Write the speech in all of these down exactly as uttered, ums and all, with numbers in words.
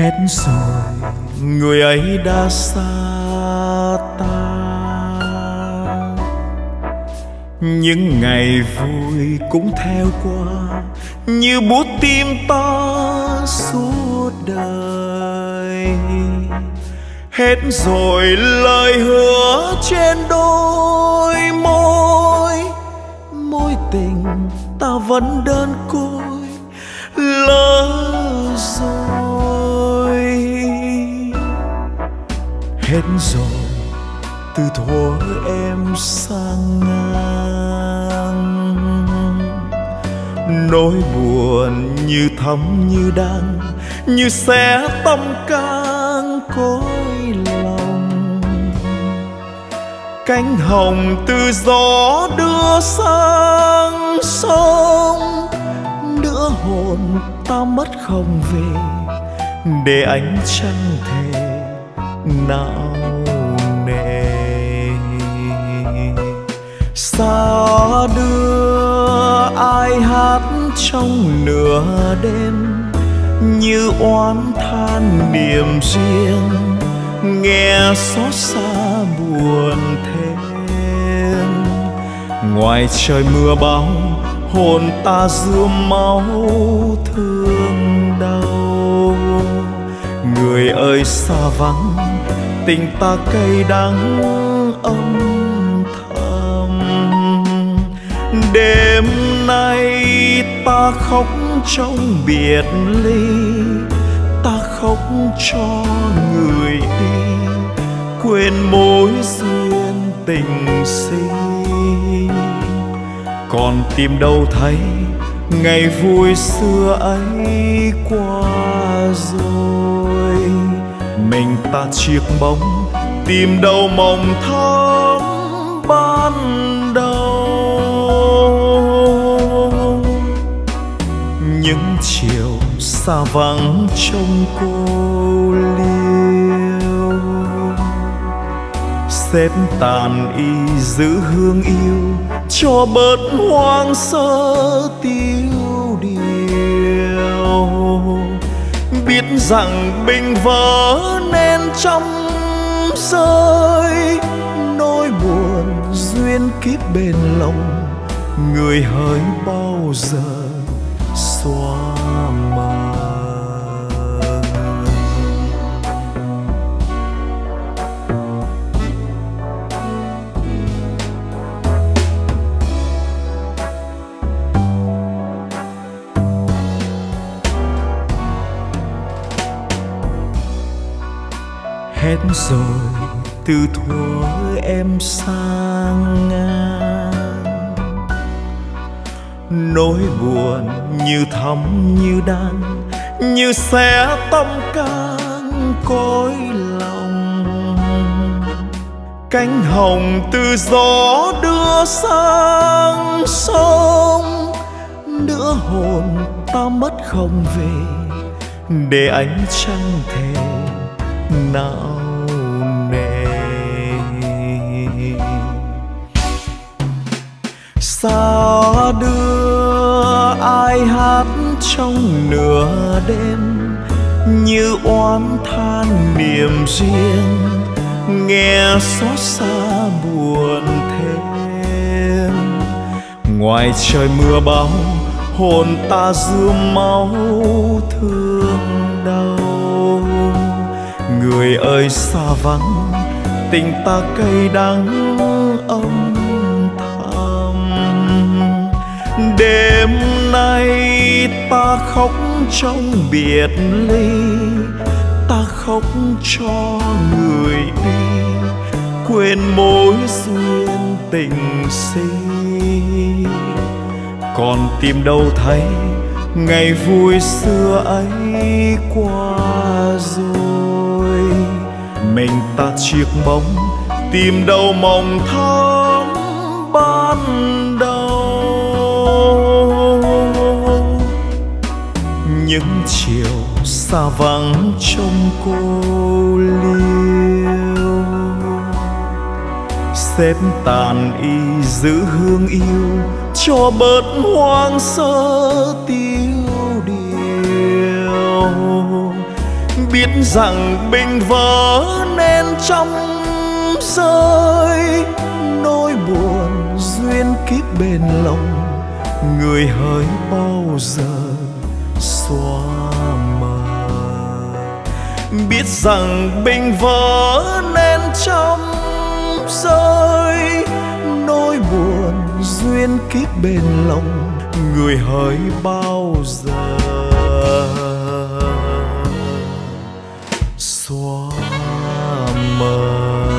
Hết rồi người ấy đã xa ta, những ngày vui cũng theo qua như bút tim ta suốt đời. Hết rồi lời hứa trên đôi môi, mối tình ta vẫn đơn côi lỡ rồi. Hết rồi từ thuở em sang ngang, nỗi buồn như thấm như đắng, như xé tâm can cõi lòng. Cánh hồng từ gió đưa sang sông, nửa hồn ta mất không về, để ánh trăng thề não nề. Xa đưa ai hát trong nửa đêm, như oán than niềm riêng, nghe xót xa buồn thêm. Ngoài trời mưa bão, hồn ta rướm máu thương đau. Người ơi xa vắng, tình ta cay đắng âm thầm. Đêm nay ta khóc trong biệt ly, ta khóc cho người đi, quên mối duyên tình sinh. Còn tìm đâu thấy ngày vui xưa ấy qua rồi. Mình ta chiếc bóng, tìm đâu mộng thắm ban đầu. Những chiều xa vắng trông cô liêu, xếp tàn y giữ hương yêu, cho bớt hoang sơ tiêu điều. Biết rằng bình vỡ nên trăm rơi, nỗi buồn duyên kiếp bền lòng, người hỡi bao giờ xóa mờ. Hết rồi từ thuở em sang ngang, nỗi buồn như thấm như đắng, như xé tâm can cõi lòng. Cánh hồng từ gió đưa sang sông, nửa hồn ta mất không về, để ánh trăng thề não nề. Xa đưa ai hát trong nửa đêm, như oán than niềm riêng, nghe xót xa buồn thêm. Ngoài trời mưa bão, hồn ta rướm máu thương đau. Người ơi xa vắng, tình ta cay đắng âm thầm. Đêm nay ta khóc trong biệt ly, ta khóc cho người đi, quên mối duyên tình sinh. Còn tìm đâu thấy ngày vui xưa ấy qua rồi. Mình ta chiếc bóng, tìm đâu mộng thắm ban đầu. Những chiều xa vắng trông cô liêu, xếp tàn y giữ hương yêu, cho bớt hoang sơ tiêu điều. biết rằng bình vỡ nên trong rơi nỗi buồn duyên kiếp bền lòng, người hỡi bao giờ xóa mờ. Biết rằng bình vỡ nên trong rơi nỗi buồn duyên kiếp bền lòng, người hỡi bao giờ xóa mờ.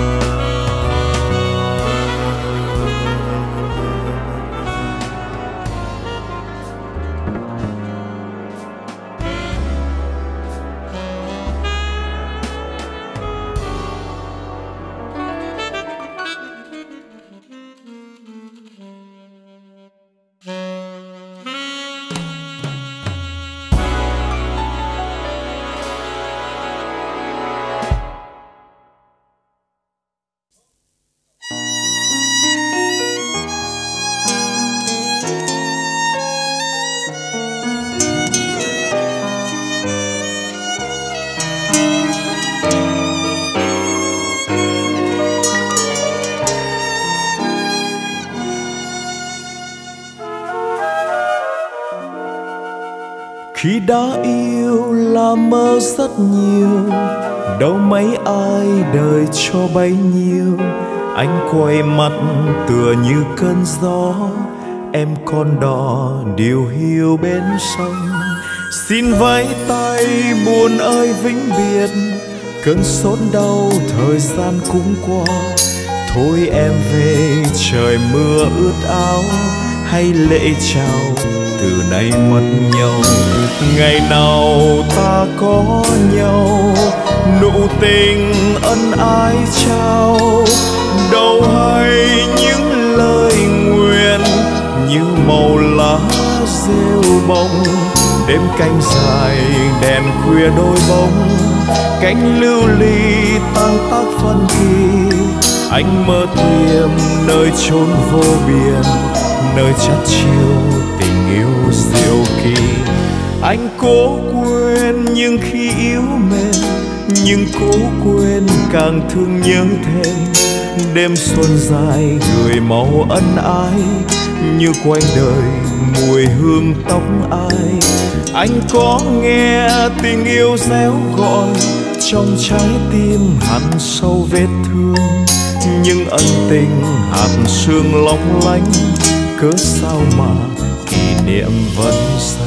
Khi đã yêu là mơ rất nhiều, đâu mấy ai đời cho bấy nhiêu. Anh quay mặt tựa như cơn gió, em con đò điều hiu bên sông. Xin vẫy tay buồn ơi vĩnh biệt, cơn sốt đau thời gian cũng qua. Thôi em về trời mưa ướt áo, hay lễ chào từ nay mất nhau. Ngày nào ta có nhau, nụ tình ân ái trao, đâu hay những lời nguyện như màu lá rêu bông. Đêm canh dài đèn khuya đôi bóng, cánh lưu ly tan tác phân kỳ. Anh mơ tìm nơi chốn vô biên, nơi chắt chiêu tình yêu diệu kỳ. Anh cố quên nhưng khi yếu mềm, nhưng cố quên càng thương nhớ thêm. Đêm xuân dài gửi màu ân ái, như quanh đời mùi hương tóc ai. Anh có nghe tình yêu réo gọi trong trái tim hằn sâu vết thương, nhưng ân tình hạt sương long lanh, cớ sao mà kỷ niệm vẫn xanh.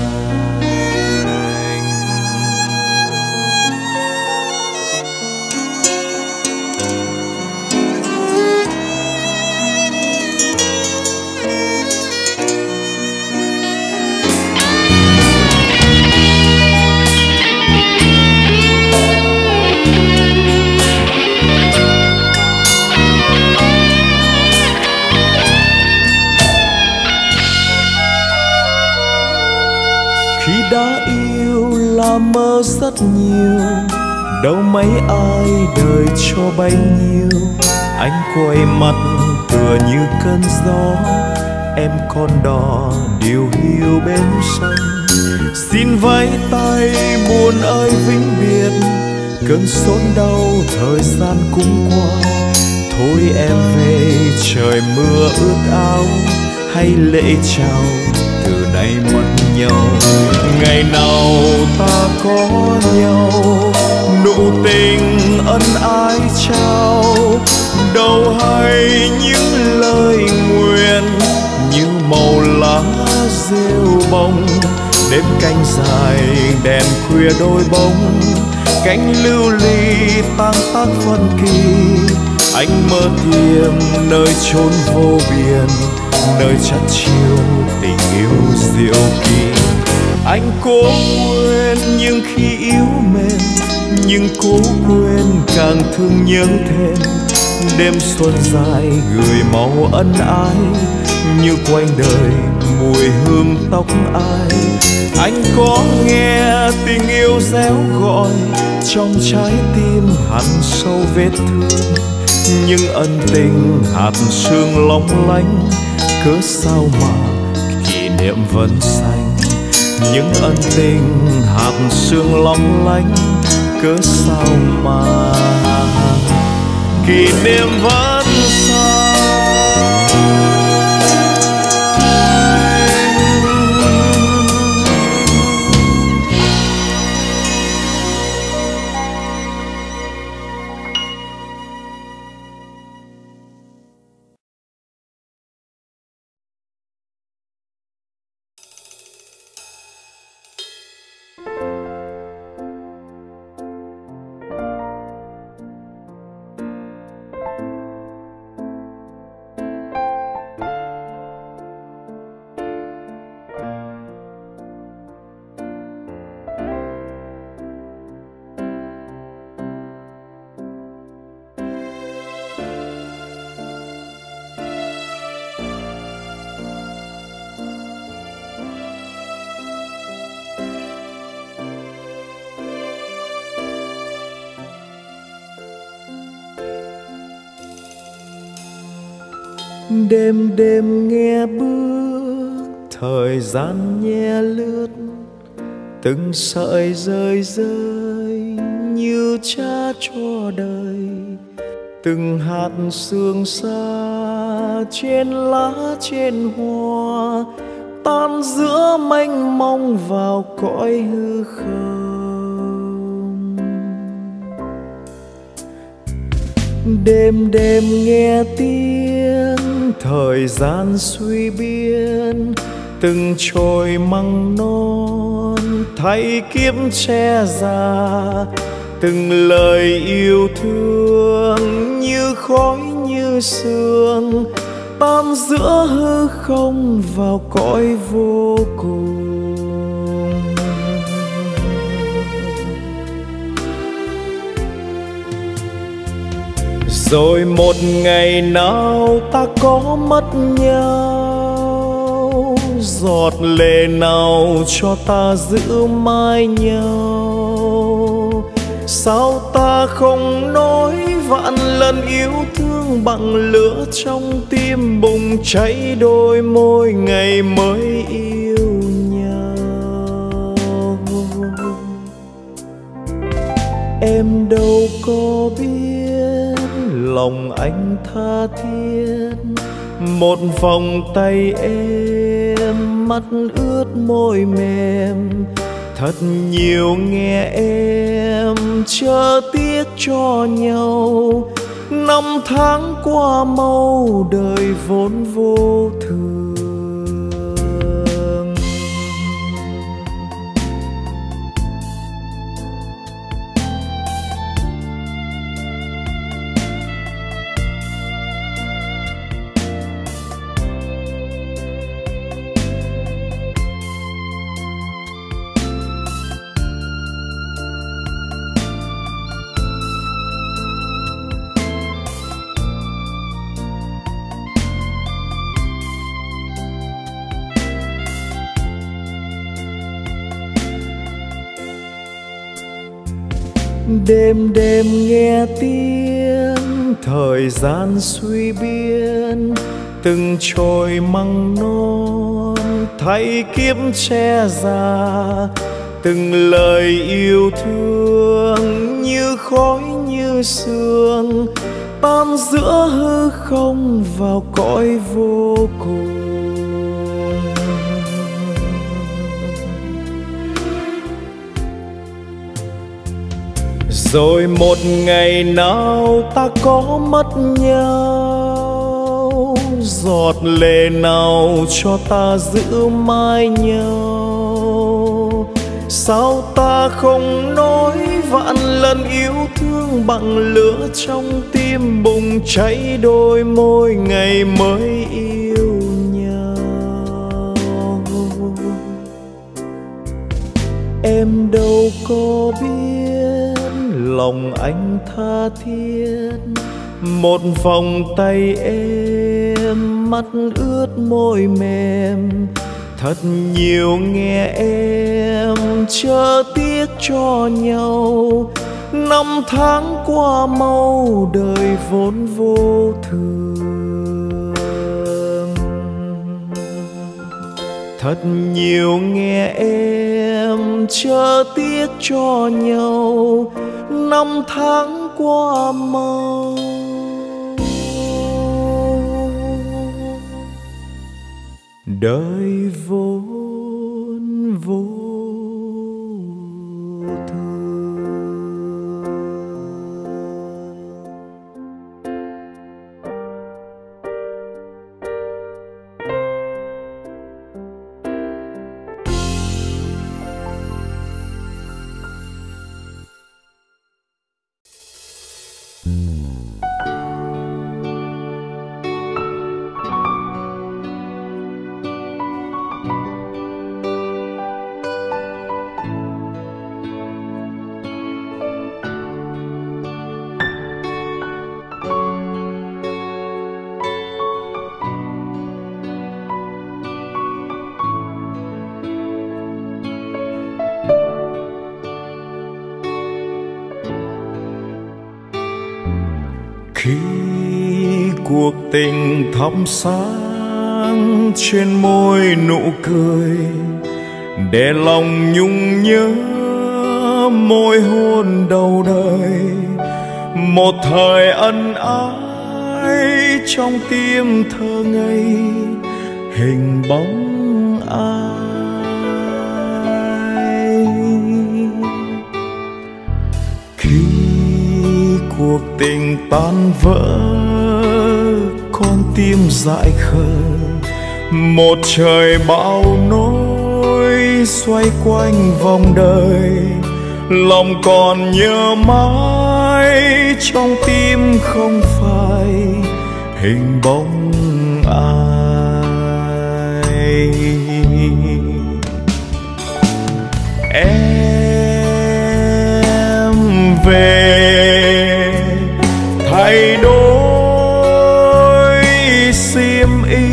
Khi đã yêu là mơ rất nhiều, đâu mấy ai đời cho bấy nhiêu. Anh quay mặt tựa như cơn gió, em con đò điều hiu bên sông. Xin vẫy tay buồn ơi vĩnh biệt, cơn sốt đau thời gian cũng qua. Thôi em về trời mưa ướt áo, hay lễ chào từ nay mất nhau. Ngày nào ta có nhau, nụ tình ân ái trao, đâu hay những lời nguyện như màu lá rêu bông. Đêm canh dài đèn khuya đôi bóng, cánh lưu ly tan tác phân kỳ. Anh mơ tìm nơi chốn vô biên, nơi chắt chiêu tình yêu diệu kỳ. Anh cố quên nhưng khi yếu mềm, nhưng cố quên càng thương nhớ thêm. Đêm xuân dài gửi màu ân ái, như quanh đời mùi hương tóc ai. Anh có nghe tình yêu réo gọi trong trái tim hằn sâu vết thương, nhưng ân tình hạt sương long lanh, cớ sao mà kỷ niệm vẫn xanh. Những ân tình hạt sương long lanh, cớ sao mà kỷ niệm vẫn sai. Đêm đêm nghe bước thời gian nhẹ lướt, từng sợi rơi rơi như cha cho đời, từng hạt sương xa trên lá trên hoa tan giữa mênh mông vào cõi hư không. Đêm đêm nghe tiếng thời gian suy biến, từng trôi măng non thay kiếp che già, từng lời yêu thương như khói như sương tan giữa hư không vào cõi vô cùng. Rồi một ngày nào ta có mất nhau, giọt lệ nào cho ta giữ mãi nhau. Sao ta không nói vạn lần yêu thương bằng lửa trong tim bùng cháy đôi môi ngày mới yêu nhau. Em đâu có biết lòng anh tha thiết, một vòng tay em mắt ướt môi mềm, thật nhiều nghe em chờ tiếc cho nhau. Năm tháng qua mau đời vốn vô thường. Đêm đêm nghe tiếng thời gian suy biến, từng trôi măng non thay kiếp che già, từng lời yêu thương như khói như sương tan giữa hư không vào cõi vô cùng. Rồi một ngày nào ta có mất nhau, giọt lệ nào cho ta giữ mãi nhau. Sao ta không nói vạn lần yêu thương bằng lửa trong tim bùng cháy đôi môi ngày mới yêu nhau. Em đâu có biết lòng anh tha thiết, một vòng tay em mắt ướt môi mềm, thật nhiều nghe em chờ tiếc cho nhau. Năm tháng qua mau đời vốn vô thường, thật nhiều nghe em chờ tiếc cho nhau. năm tháng qua mau. Đời vốn vô khi cuộc tình thắp sáng trên môi nụ cười, để lòng nhung nhớ môi hôn đầu đời. Một thời ân ái trong tim thơ ngây, hình bóng ai. Khi cuộc tình tan vỡ, con tim dại khờ, một trời bão nỗi xoay quanh vòng đời. Lòng còn nhớ mãi, trong tim không phải hình bóng ai. Em về thay đổi xiêm y,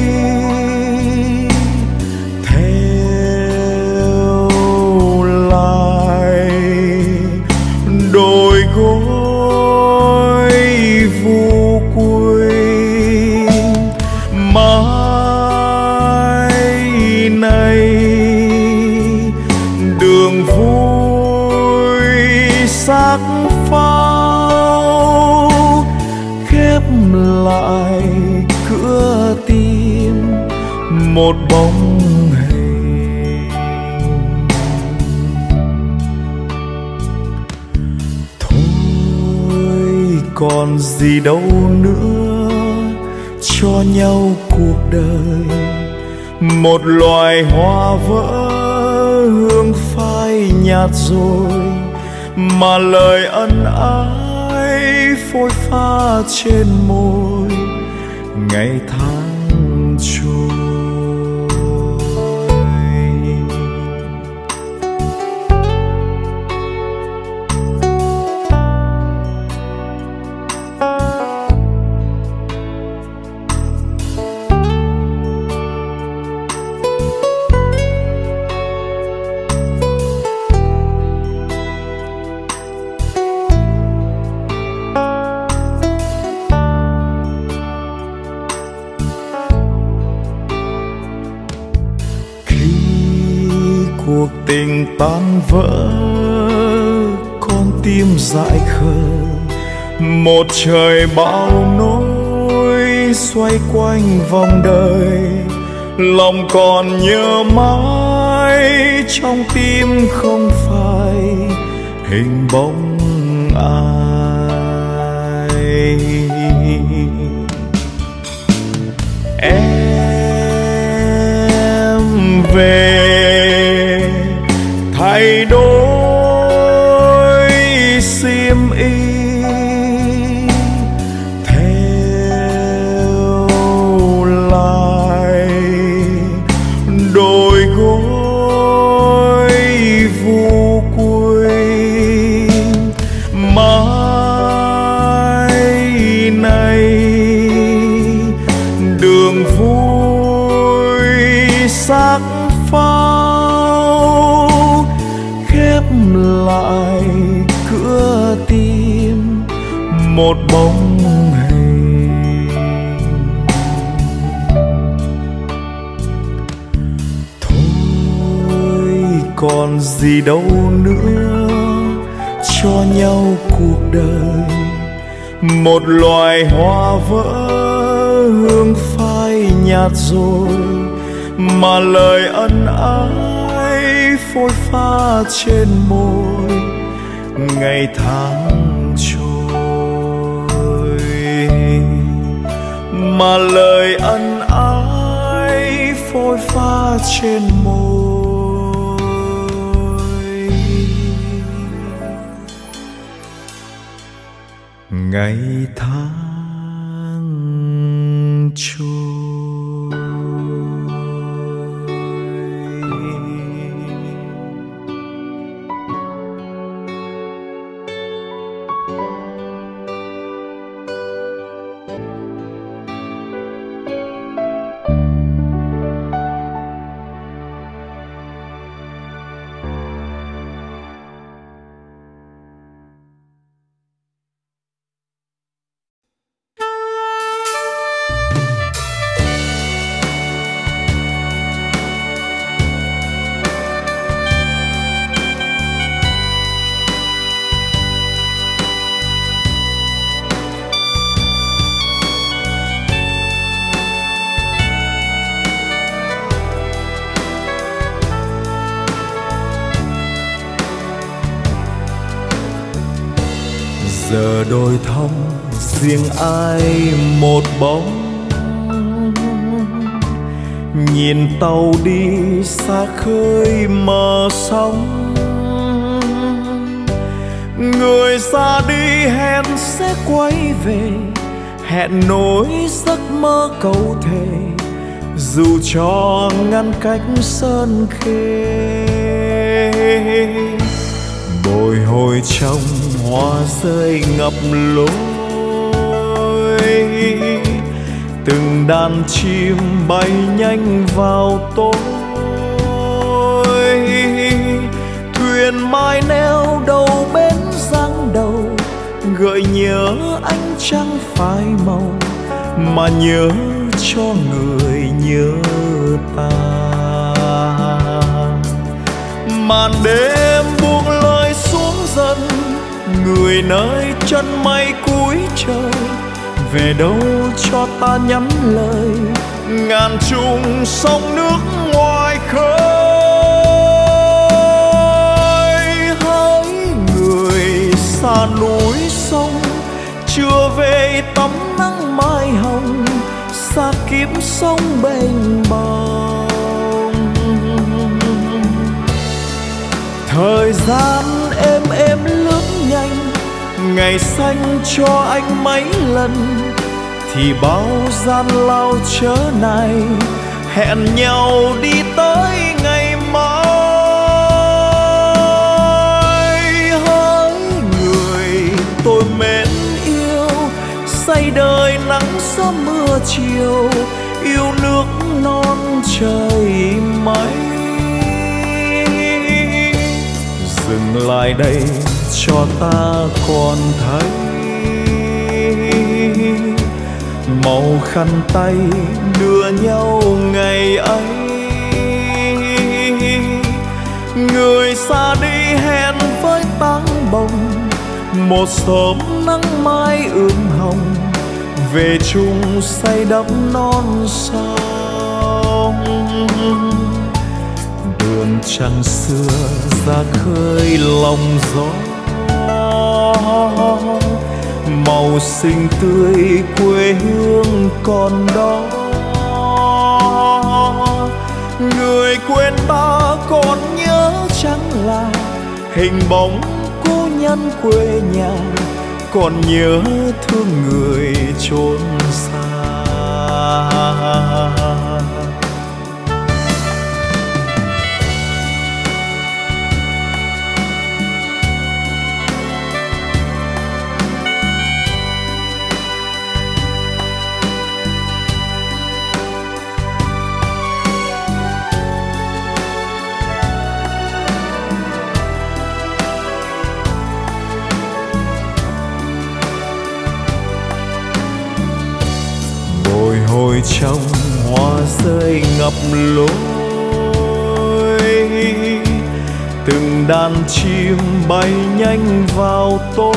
theo lại đôi gối vu cuối. Mai này đường vui sắc pháo, khép lại cửa tim một bóng hình. Thôi còn gì đâu nữa, cho nhau cuộc đời một loài hoa vỡ, hương phai nhạt rồi mà lời ân ái phôi pha trên môi. Ngày tháng trôi, cuộc tình tan vỡ, con tim dại khờ, một trời bão nỗi xoay quanh vòng đời. Lòng còn nhớ mãi, trong tim không phải hình bóng ai. Em về thay đổi xiêm y, theo lại đôi gối vu cuối. Mai này đường vui sắc pháo, khép lại cửa tim một bóng hình. Thôi còn gì đâu nữa, cho nhau cuộc đời. Một loài hoa vỡ hương phai nhạt rồi, mà lời ân ái phôi pha trên môi. Ngày tháng trôi, mà lời ân ái phôi pha trên môi. Ngày tháng trôi. Giờ đôi thông riêng ai một bóng, nhìn tàu đi xa khơi mờ sóng. Người ra đi hẹn sẽ quay về, hẹn nối giấc mơ câu thề, dù cho ngăn cách sơn khê. Bồi hồi trong hoa rơi ngập lối, từng đàn chim bay nhanh vào tối. Thuyền mai neo đầu bến giang đầu, gợi nhớ ánh trăng phai màu, mà nhớ cho người nhớ ta. Màn đêm buông lơi xuống dần, người nơi chân mây cuối trời, về đâu cho ta nhắn lời ngàn trùng sông nước ngoài khơi. Hỡi người xa núi sông, chưa về tắm nắng mai hồng, xa kiếp sông bềnh bồng. Thời gian êm êm lướt nhanh, ngày xanh cho anh mấy lần, thì bao gian lao chớ này hẹn nhau đi tới ngày mai. Hỡi người tôi mến yêu, say đời nắng sớm mưa chiều, yêu nước non trời mây. Dừng lại đây cho ta còn thấy màu khăn tay đưa nhau ngày ấy. Người xa đi hẹn với táng bồng, một sớm nắng mai ươm hồng, về chung say đắm non sông. Đường trăng xưa ra khơi lòng gió, màu xinh tươi quê hương còn đó. Người quên ta còn nhớ chẳng là hình bóng cô nhân quê nhà, còn nhớ thương người chốn xa. Hồi trong hoa rơi ngập lối, từng đàn chim bay nhanh vào tối. tôi.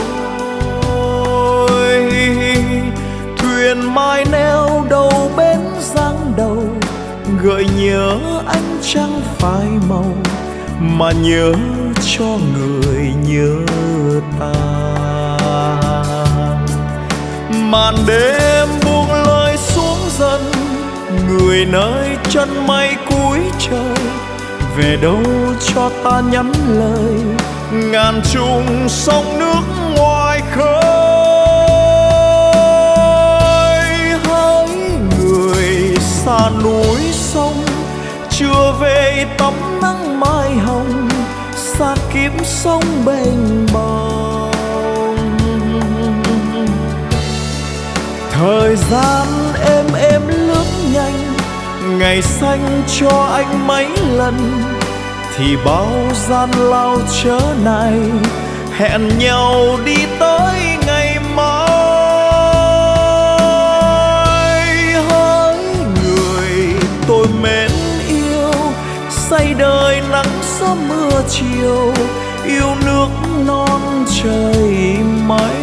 Thuyền mai neo đầu bến giang đầu, gợi nhớ anh chẳng phai màu, mà nhớ cho người nhớ ta. Màn đêm buông lơi xuống dần, người nơi chân mây cuối trời, về đâu cho ta nhắn lời ngàn trùng sông nước ngoài khơi. Hỡi người xa núi sông, chưa về tắm nắng mai hồng, xa kiếp sông bềnh bồng. Thời gian êm êm lướt nhanh, ngày xanh cho anh mấy lần, thì bao gian lao chớ này hẹn nhau đi tới ngày mai. Hỡi người tôi mến yêu, say đời nắng sớm mưa chiều, yêu nước non trời mây.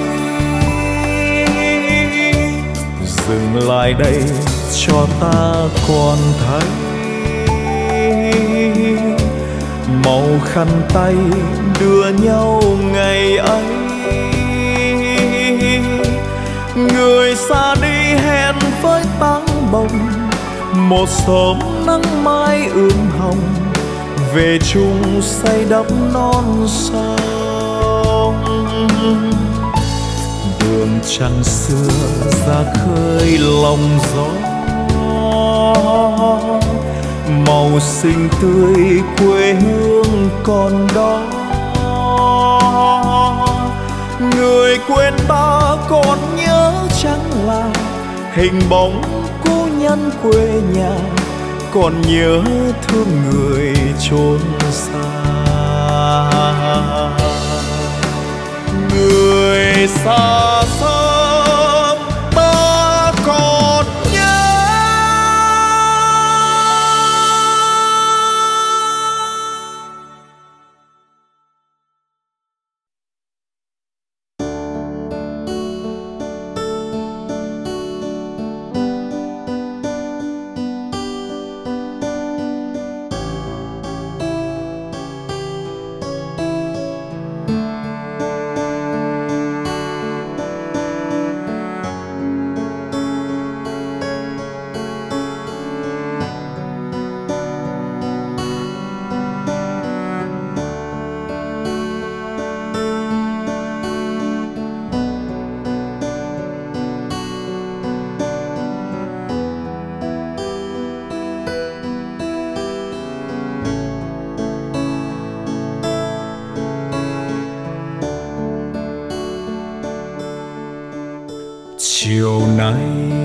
Dừng lại đây cho ta còn thấy màu khăn tay đưa nhau ngày ấy. Người xa đi hẹn với táng bồng, một sớm nắng mai ươm hồng, về chung say đắm non sông. Đường trăng xưa ra khơi lòng gió, màu xinh tươi quê hương còn đó. Người quên ta còn nhớ chẳng là hình bóng cô nhân quê nhà, còn nhớ thương người chốn xa. Người xa xăm ta còn nhớ. Chiều nay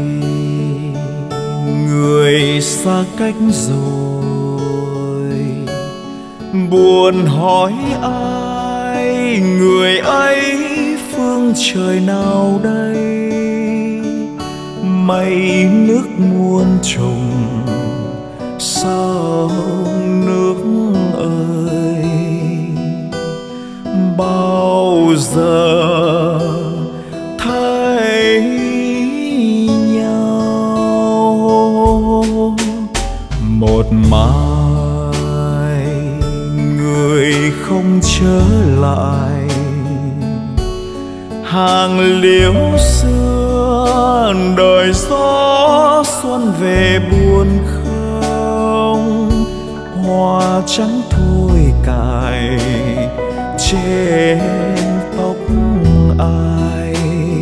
người xa cách rồi, buồn hỏi ai người ấy phương trời nào đây. Mây nước muôn trùng sao nước ơi, bao giờ thấy nhau. Một mai người không trở lại, hàng liễu xưa đời gió xuân về buồn không. Hoa trắng thôi cài trên tóc ai,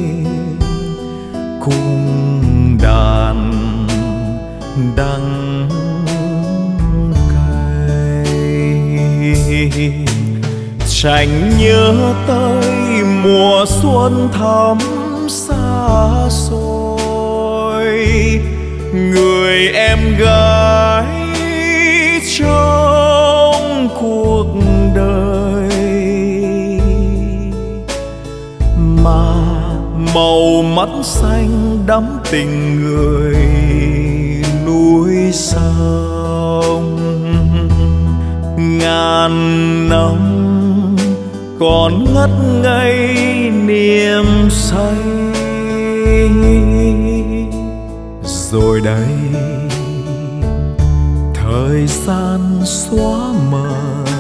cung đàn đắng cay. Chẳng nhớ tới mùa xuân thắm xa xôi, người em gái trong cuộc đời mà màu mắt xanh đắm tình người núi sông. Ngàn năm còn ngất ngây niềm say. Rồi đây thời gian xóa mờ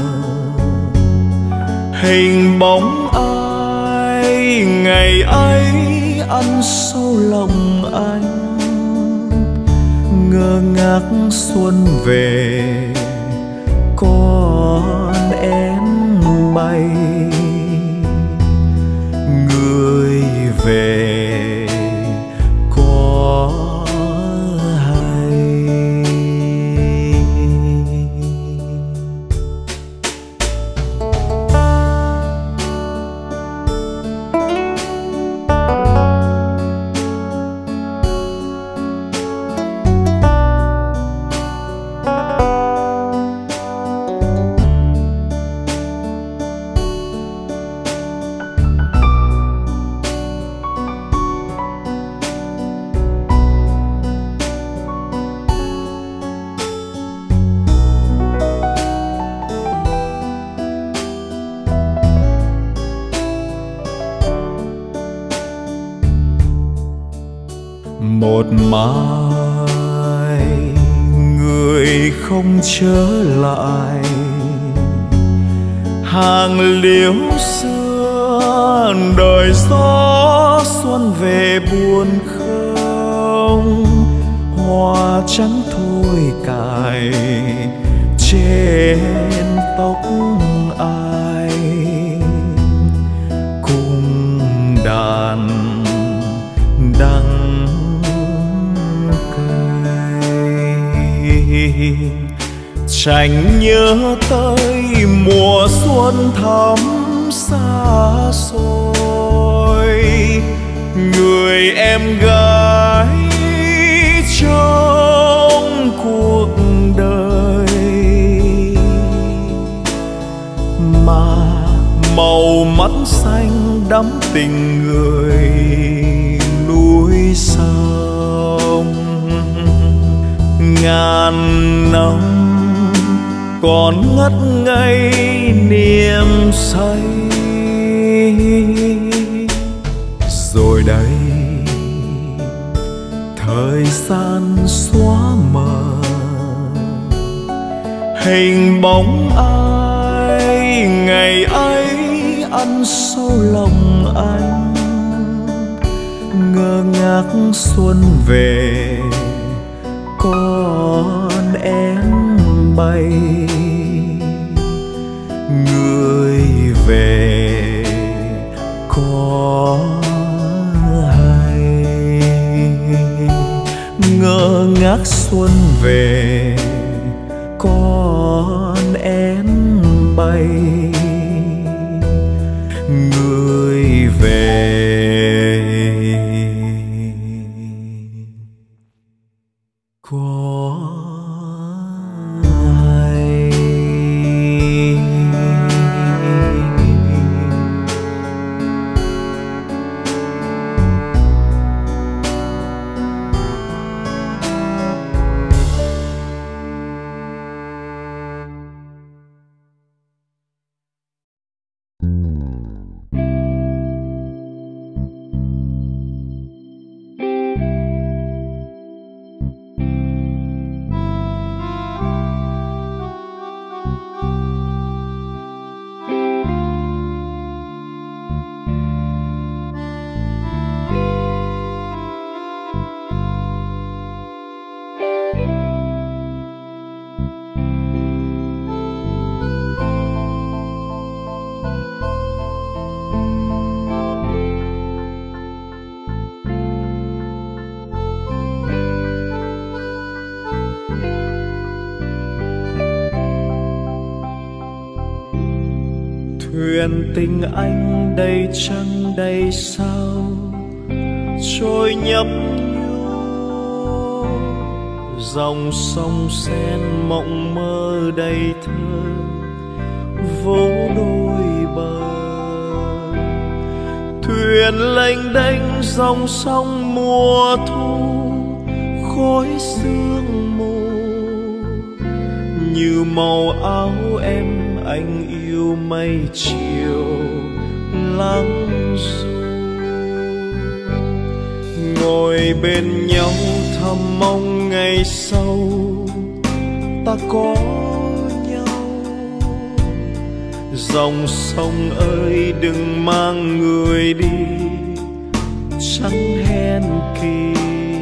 hình bóng ai ngày ấy ăn sâu lòng anh. Ngơ ngác xuân về con én bay, người về có hay. Một mai người không trở lại, hàng liễu xưa đời gió xuân về buồn không. Hoa trắng thôi cài trên tóc ai, cùng đàn đắng chẳng nhớ tới mùa xuân thắm xa xôi. Người em gái trong cuộc đời mà màu mắt xanh đắm tình người núi sông. Ngàn năm còn ngất ngây niềm say. Rồi đây thời gian xóa mờ hình bóng ai ngày ấy ăn sâu lòng anh. Ngơ ngác xuân về con én bay, người về có hay. Ngơ ngác xuân về con én bay, người về có hay. Thuyền tình anh đầy trăng đầy sao trôi nhấp nhô, dòng sông sen mộng mơ đầy thơ vỗ đôi bờ. Thuyền lênh đênh dòng sông mùa thu, khói sương mù như màu áo em anh yêu mây chiều lắng ru. ngồi bên nhau thầm mong ngày sau ta có nhau. Dòng sông ơi đừng mang người đi chẳng hẹn kỳ,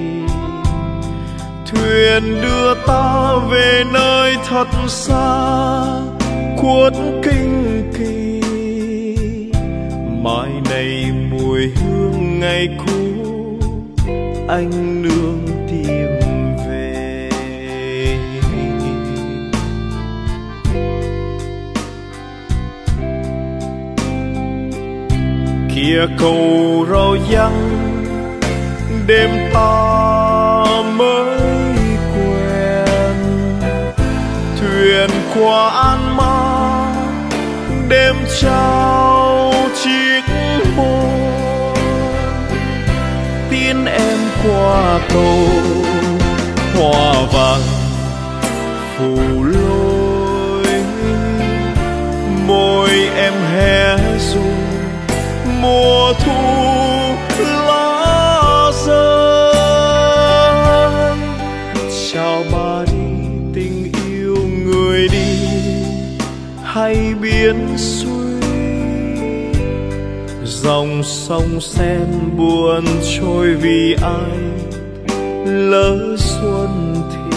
thuyền đưa ta về nơi thật xa khuất kinh kỳ. Mai này mùi hương ngày cũ anh nương tìm về. Kia cầu rau vắng đêm ta mới quen, thuyền qua An Ma đêm trao chiếc hôn. Tin em qua cầu hoa vàng phủ lối, môi em hé ru mùa thu lá rơi. Chào bà đi tình yêu người đi hay biến suy, dòng sông sen buồn trôi vì ai lỡ xuân thì.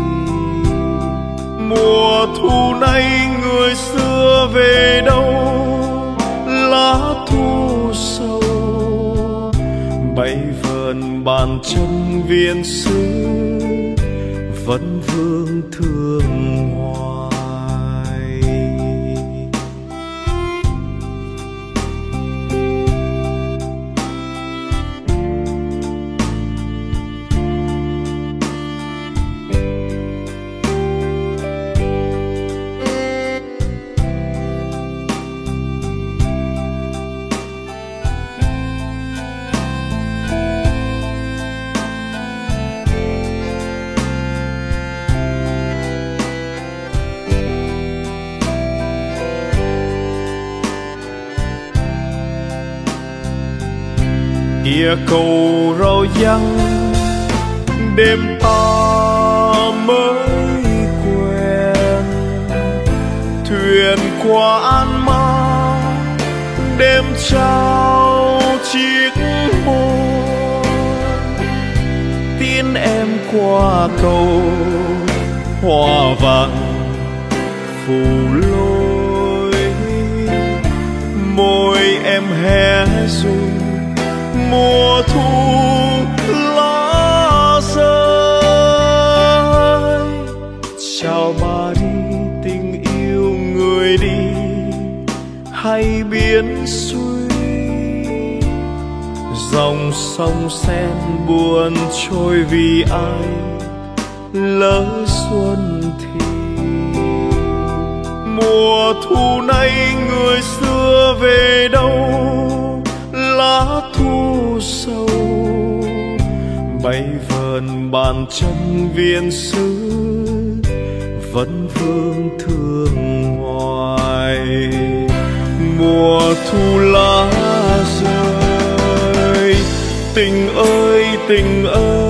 Mùa thu nay người xưa về đâu, lá thu sâu bay vờn bàn chân viên sứ vẫn vương thương hoài. Kia cầu rau vắng đêm ta mới quen, thuyền qua An Ma đêm trao chiếc hôn. Tin em qua cầu hoa vàng phủ lối, môi em hé ru mùa thu lá rơi. Chào bà đi tình yêu người đi hay biến suy, dòng sông sen buồn trôi vì ai lỡ xuân thì. Mùa thu nay người xưa về đâu, lá thu sâu bay vờn bàn chân viên sứ vẫn vương thương hoài. Mùa thu lá rơi tình ơi tình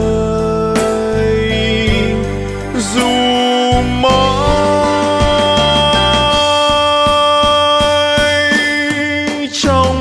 ơi dù mãi trong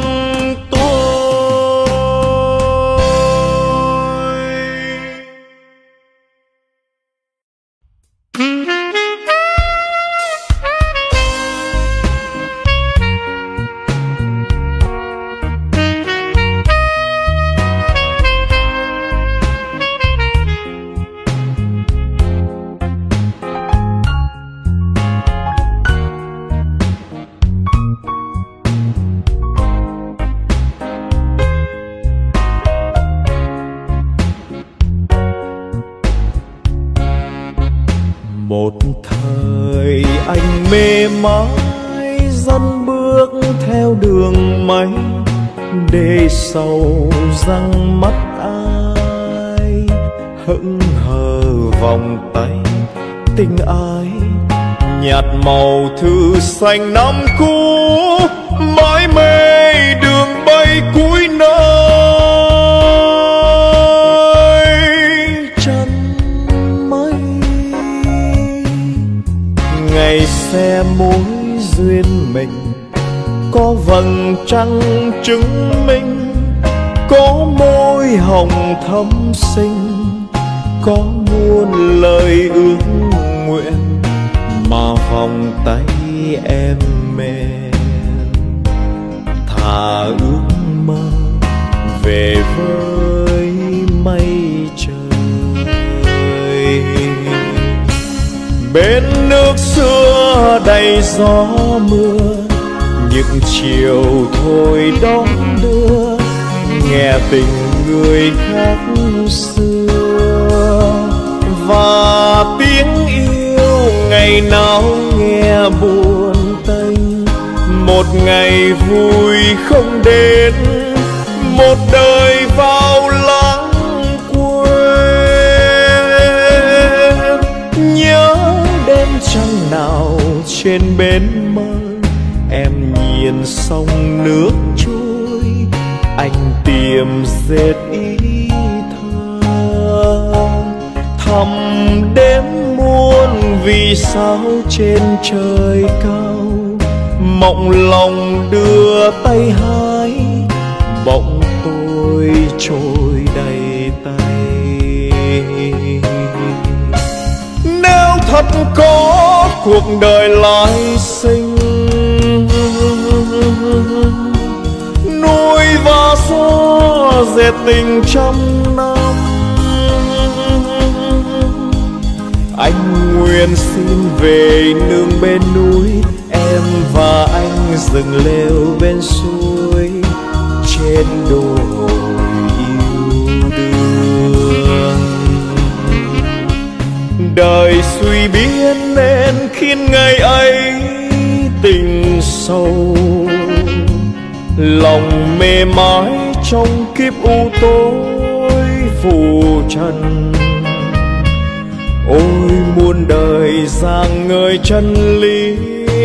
một thời anh mê mãi dần bước theo đường mây, để sầu răng mắt ai hững hờ vòng tay tình ai nhạt màu thư xanh năm cũ mãi mê đường bay cuối nơi. trăng chứng minh, có môi hồng thắm xinh, có muôn lời ước nguyện mà vòng tay em mềm. Thà ước mơ về với mây trời, bên nước xưa đầy gió mưa, những chiều thôi đón đưa, nghe tình người khác xưa. Và tiếng yêu ngày nào nghe buồn tênh, một ngày vui không đến, một đời vào lãng quên. Nhớ đêm trăng nào trên bến mơ, em nhìn sông nước trôi, anh tìm dệt ý thơ. Thầm đêm muôn vì sao trên trời cao, mộng lòng đưa tay hái, bỗng tôi trôi đầy tay. Nếu thật có cuộc đời lại sinh, núi và gió dệt tình trăm năm, anh nguyện xin về nương bên núi, em và anh dừng lều bên suối, trên đồi yêu đương. Đời suy biến nên khiến ngày ấy tình sâu, lòng mê mái trong kiếp u tối phù trần. Ôi muôn đời rạng ngời chân lý,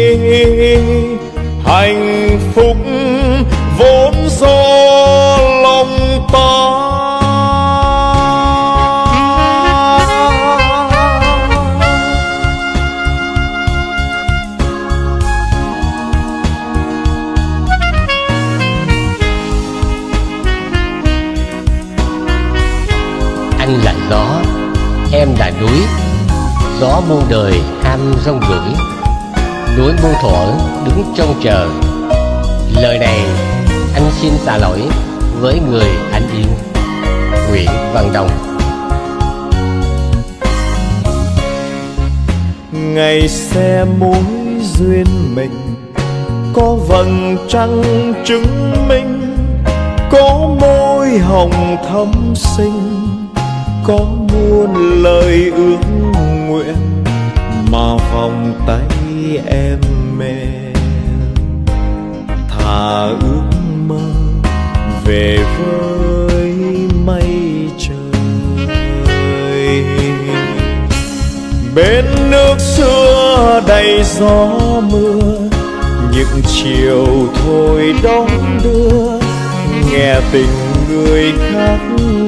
hạnh phúc vốn do lòng ta. Anh là gió, em là núi, gió muôn đời ham rong ruổi, núi muôn thuở đứng trông chờ. Lời này anh xin tạ lỗi với người anh yêu. Nguyễn Văn Đồng. Ngày xe mối duyên mình, có vầng trăng chứng minh, có môi hồng thắm xinh, có muôn lời ước nguyện mà vòng tay em mềm. Thà ước mơ về với mây trời, bên nước xưa đầy gió mưa, những chiều thôi đón đưa, nghe tình người khác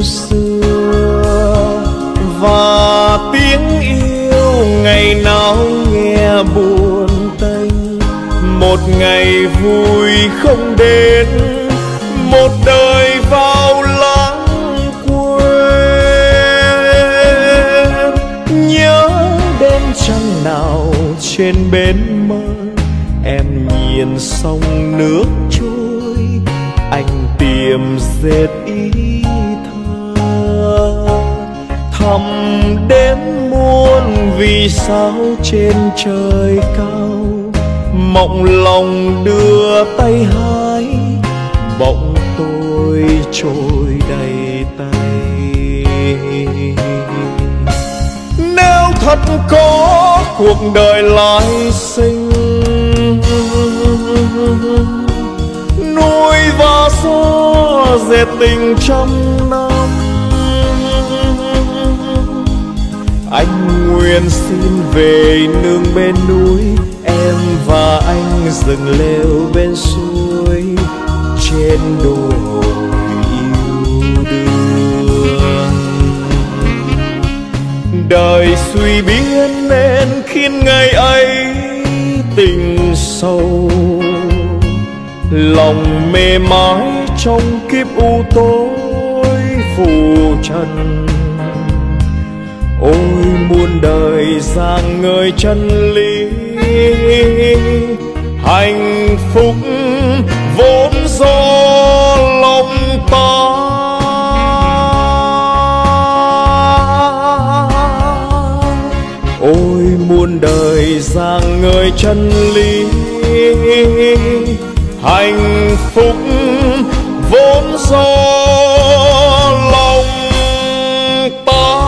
xưa. Và tiếng yêu ngày nào nghe buồn tênh, một ngày vui không đến, một đời vào lãng quên. Nhớ đêm trăng nào trên bến mơ, em nhìn sông nước trôi, anh tìm dệt ý thơ. Thầm đêm muôn vì sao trên trời cao, mộng lòng đưa tay hái, bỗng tôi trôi đầy tay. Nếu thật có cuộc đời lại sinh, núi và gió dệt tình trăm năm, anh nguyện xin về nương bên núi, em và anh dừng lều bên suối, trên đồi yêu đương. Đời suy biến nên khiến ngày ấy tình sâu, lòng mê mái trong kiếp u tối phù trần. Ôi muôn đời rạng ngời chân lý, hạnh phúc vốn do lòng ta. Ôi muôn đời rạng ngời chân lý, hạnh phúc vốn do lòng ta.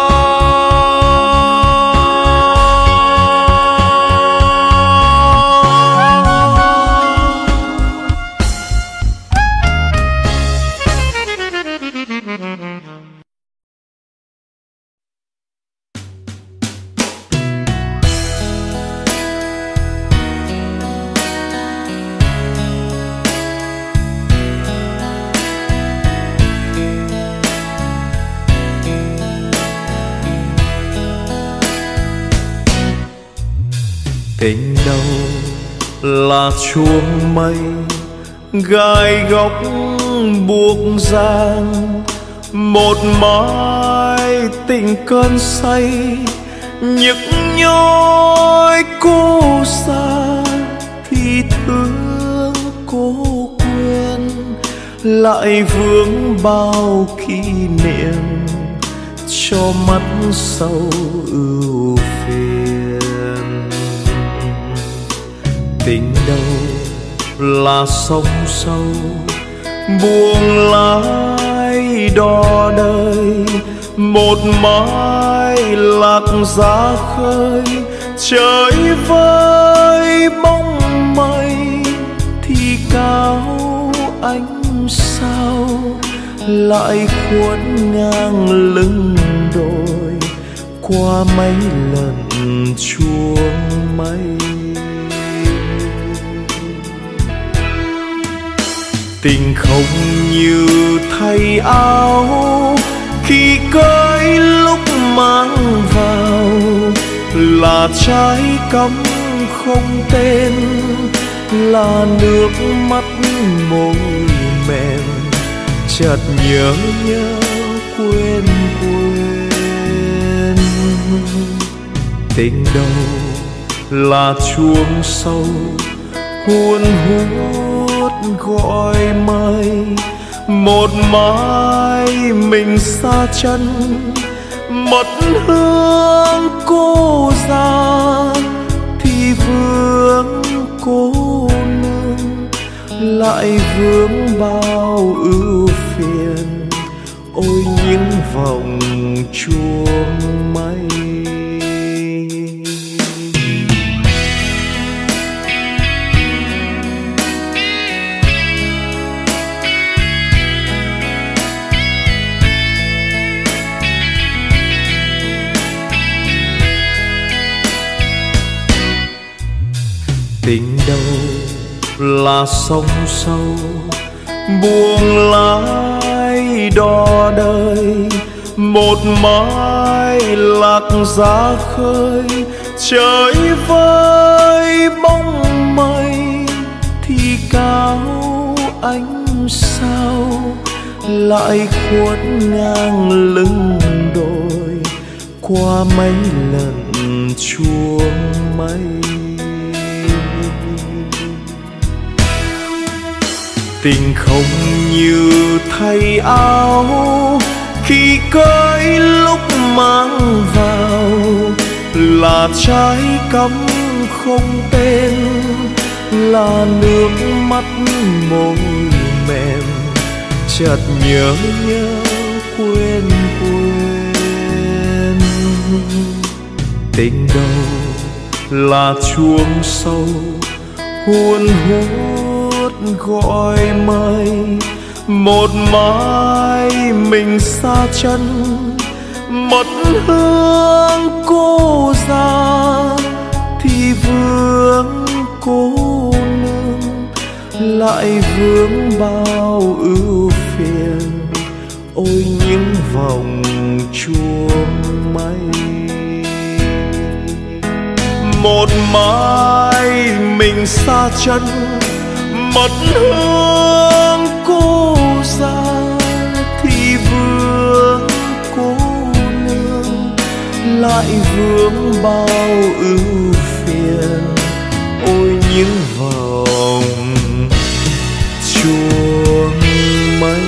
Tình đâu là chuông mây gai góc buộc giang, một mái tình cơn say nhức nhói cô xa thì thương cô quên, lại vướng bao kỷ niệm cho mắt sâu ưu phiền. Tình đâu là sóng sâu buông lái đò đời, một mái lạc giá khơi trời với bóng mây thì cao ánh sao, lại khuất ngang lưng đồi qua mấy lần chuông mây. Tình không như thay áo khi cởi lúc mang vào, là trái cắm không tên, là nước mắt môi mềm chợt nhớ nhớ quên quên. Tình đâu là chuông sâu huôn hút gọi mây, một mái mình xa chân mất hương cô ra thì vướng cô nương, lại vướng bao ưu phiền. Ôi những vòng chuông mây. Tình đâu là sóng sâu buông lái đò đời, một mái lạc giá khơi trời với bóng mây thì cao ánh sao, lại khuất ngang lưng đồi qua mấy lần chuông mây. Tình không như thay áo khi cởi lúc mang vào, là trái cắm không tên, là nước mắt môi mềm chợt nhớ nhớ quên quên. Tình đâu là chuông sâu huôn hút gọi mây, một mái mình xa chân mất hương cô ra thì vướng cô nương, lại vướng bao ưu phiền. Ôi những vòng chuông mây, một mái mình xa chân mất hương cô già thì vương cô nương lại vương bao ưu phiền. Ôi những vòng chuông mây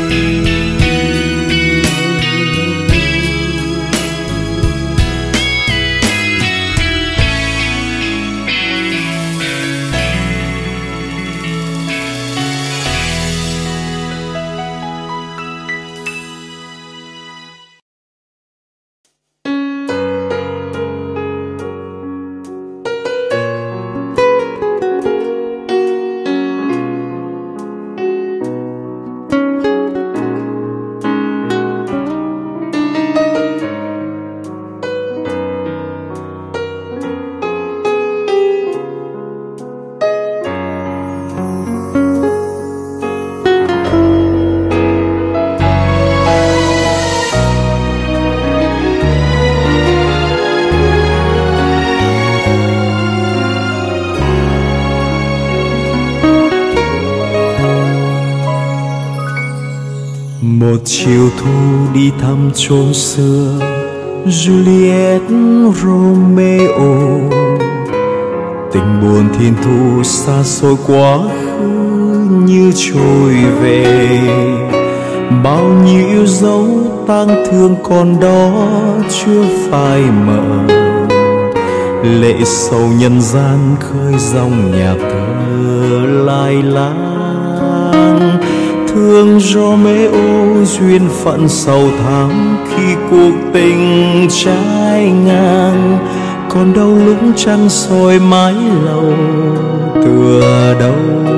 một chiều thu đi thăm chốn xưa, Juliet Romeo. Tình buồn thiên thu xa xôi quá khứ như trôi về, bao nhiêu dấu tang thương còn đó chưa phai mờ. Lệ sầu nhân gian khơi dòng nhạc thơ lai láng, thương Romeo duyên phận sầu thắm khi cuộc tình trái ngang. Còn đâu lúc trăng soi mái lầu tựa đâu,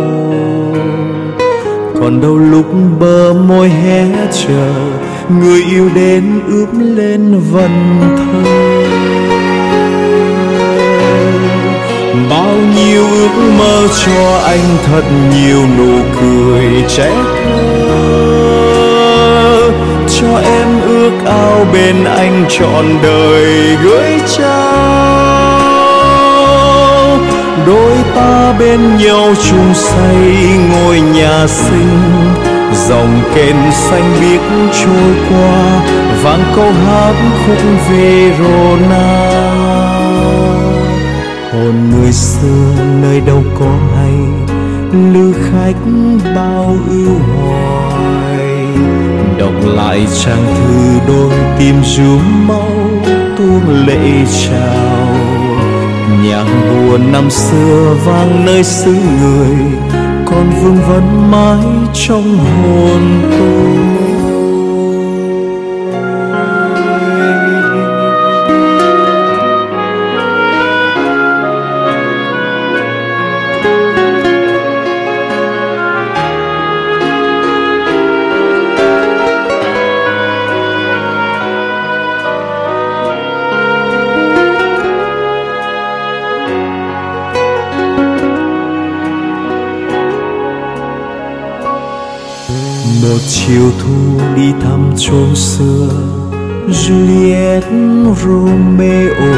còn đâu lúc bờ môi hé chờ người yêu đến ướp lên vần thơ. Bao nhiêu ước mơ cho anh thật nhiều nụ cười trẻ thơ, cho em ước ao bên anh trọn đời gửi trao. Đôi ta bên nhau chung say ngôi nhà xinh, dòng kênh xanh biếc trôi qua vang câu hát khúc Verona. Hồn người xưa nơi đâu có hay, lữ khách bao ưu hoài. Đọc lại trang thư đôi tim rúm máu tuôn lệ trào. Nhạc buồn năm xưa vang nơi xứ người, còn vương vấn mãi trong hồn tôi. Một chiều thu đi thăm chốn xưa, Juliet Romeo.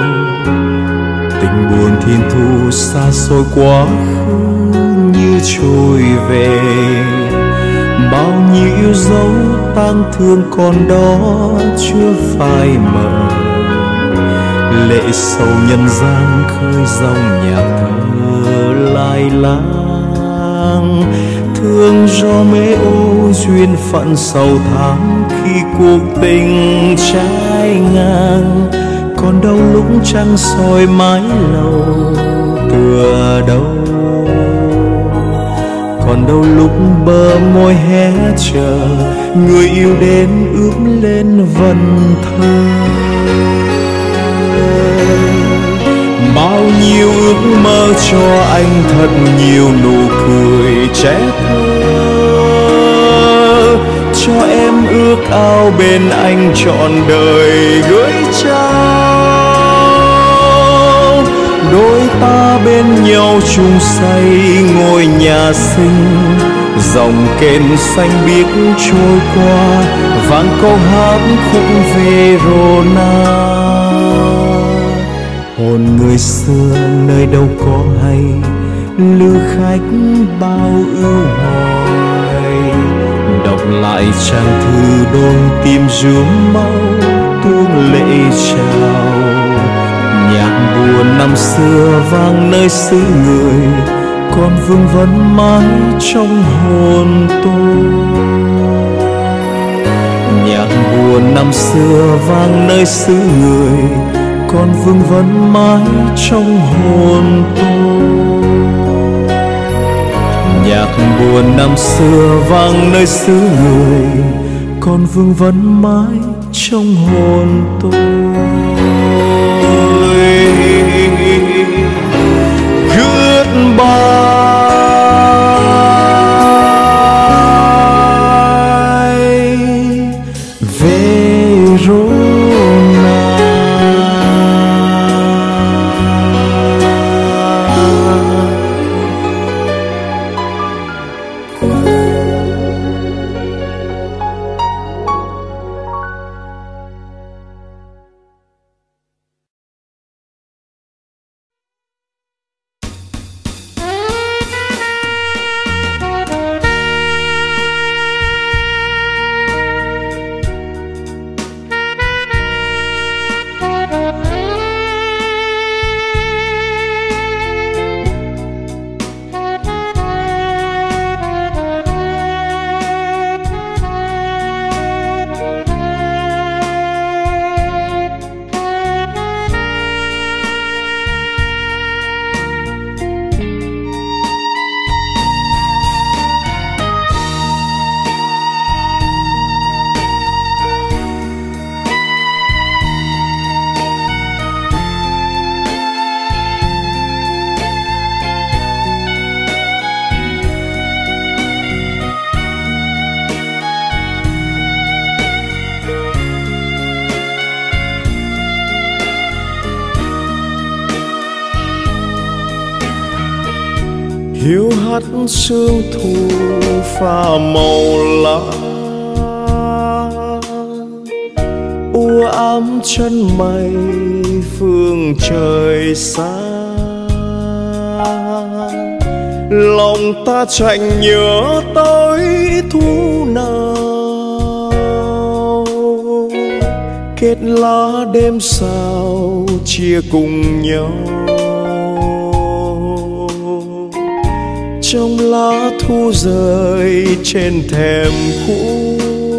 Tình buồn thiên thu xa xôi quá khứ như trôi về, bao nhiêu dấu tang thương còn đó chưa phai mờ. Lệ sầu nhân gian khơi dòng nhạc thơ lai láng, thương Romeo duyên phận sầu thắm khi cuộc tình trái ngang. Còn đâu lúc trăng soi mái lầu tựa đâu, còn đâu lúc bờ môi hé chờ người yêu đến ướp lên vần thơ. Bao nhiêu ước mơ cho anh thật nhiều nụ cười trẻ thơ, cho em ước ao bên anh trọn đời gửi trao. Đôi ta bên nhau chung say ngôi nhà xinh, dòng kênh xanh biếc trôi qua vang câu hát khúc Verona. Hồn người xưa nơi đâu có hay, lữ khách bao ưu hoài. Đọc lại trang thư đôi tim rướm máu tuôn lệ trào. Nhạc buồn năm xưa vang nơi xứ người, còn vương vấn mãi trong hồn tôi. Nhạc buồn năm xưa vang nơi xứ người, còn vương vấn mãi trong hồn tôi. Nhạc buồn năm xưa vang nơi xứ người, còn vương vấn mãi trong hồn tôi. Goodbye Verona. Hiu hắt sương thu pha màu lá, u ám chân mây phương trời xa. Lòng ta chạnh nhớ tới thu nào, kết lá đêm sao chia cùng nhau. Trong lá thu rơi trên thềm cũ,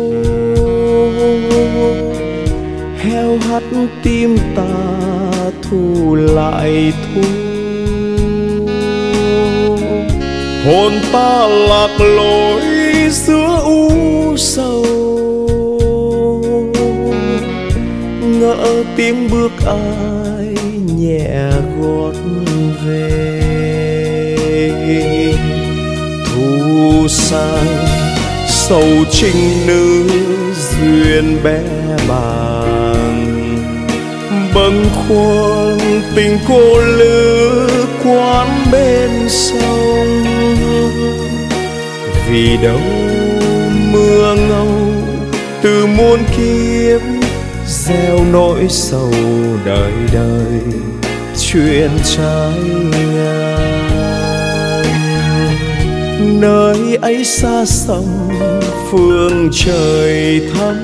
heo hắt tim ta thu lại thu. Hồn ta lạc lối giữa u sầu, ngỡ tiếng bước ai nhẹ gót về. Thu sang sầu trinh nữ duyên bé bàng, bâng khuâng tình cô lữ quán bên sông. Vì đâu mưa ngâu từ muôn kiếp, gieo nỗi sầu đời đời chuyện trái ngang. Nơi ấy xa xăm phương trời thắm,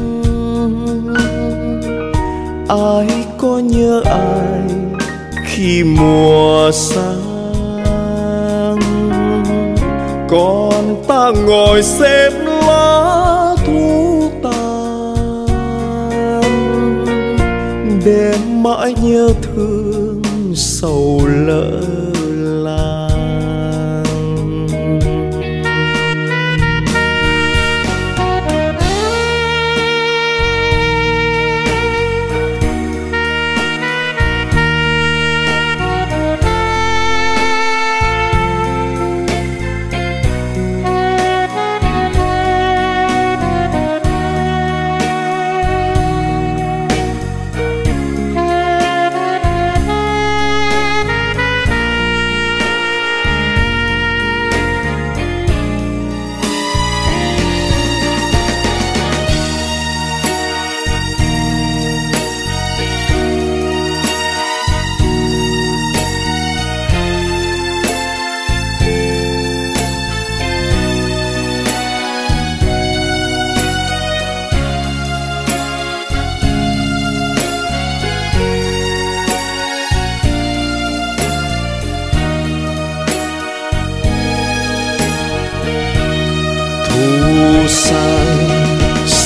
ai có nhớ ai khi mùa sang. Còn ta ngồi xếp lá thu tàn, đêm mãi nhớ thương sầu lỡ làng.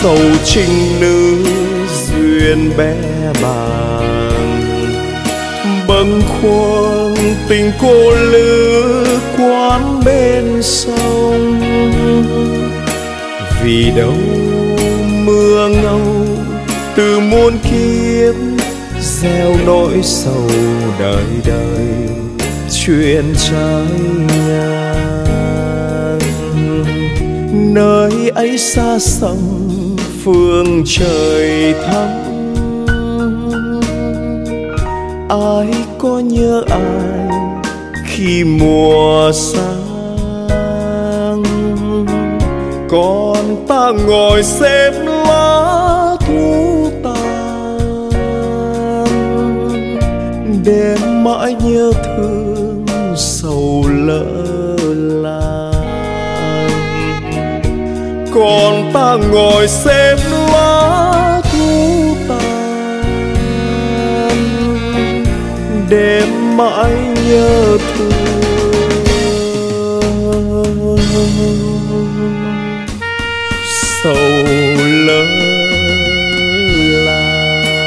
sầu trinh nữ duyên bé bàng, bâng khuâng tình cô lữ quán bên sông. Vì đâu mưa ngâu từ muôn kiếp, gieo nỗi sầu đời đời chuyện trái ngang. Nơi ấy xa sông phương trời thắm, ai có nhớ ai khi mùa sang. Còn ta ngồi xem lá thu tàn, đêm mãi nhớ thương sầu lỡ làng. Còn ta ngồi xem lá thu tàn, đêm mãi nhớ thương sầu lỡ làng.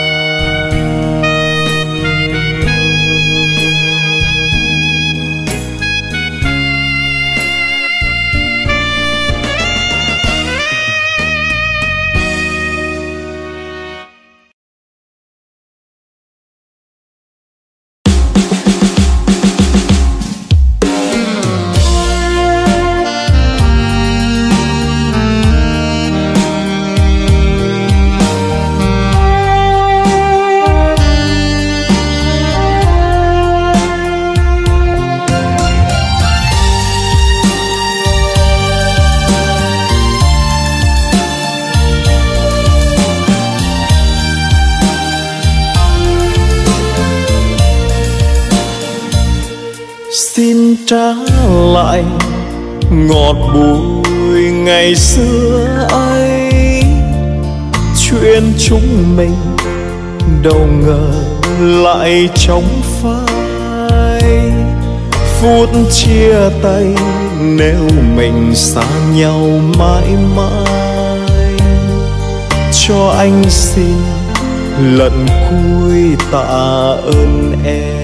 Xin trả lại ngọt bùi ngày xưa ấy, chuyện chúng mình đâu ngờ lại trong phai. Phút chia tay nếu mình xa nhau mãi mãi, cho anh xin lần cuối tạ ơn em.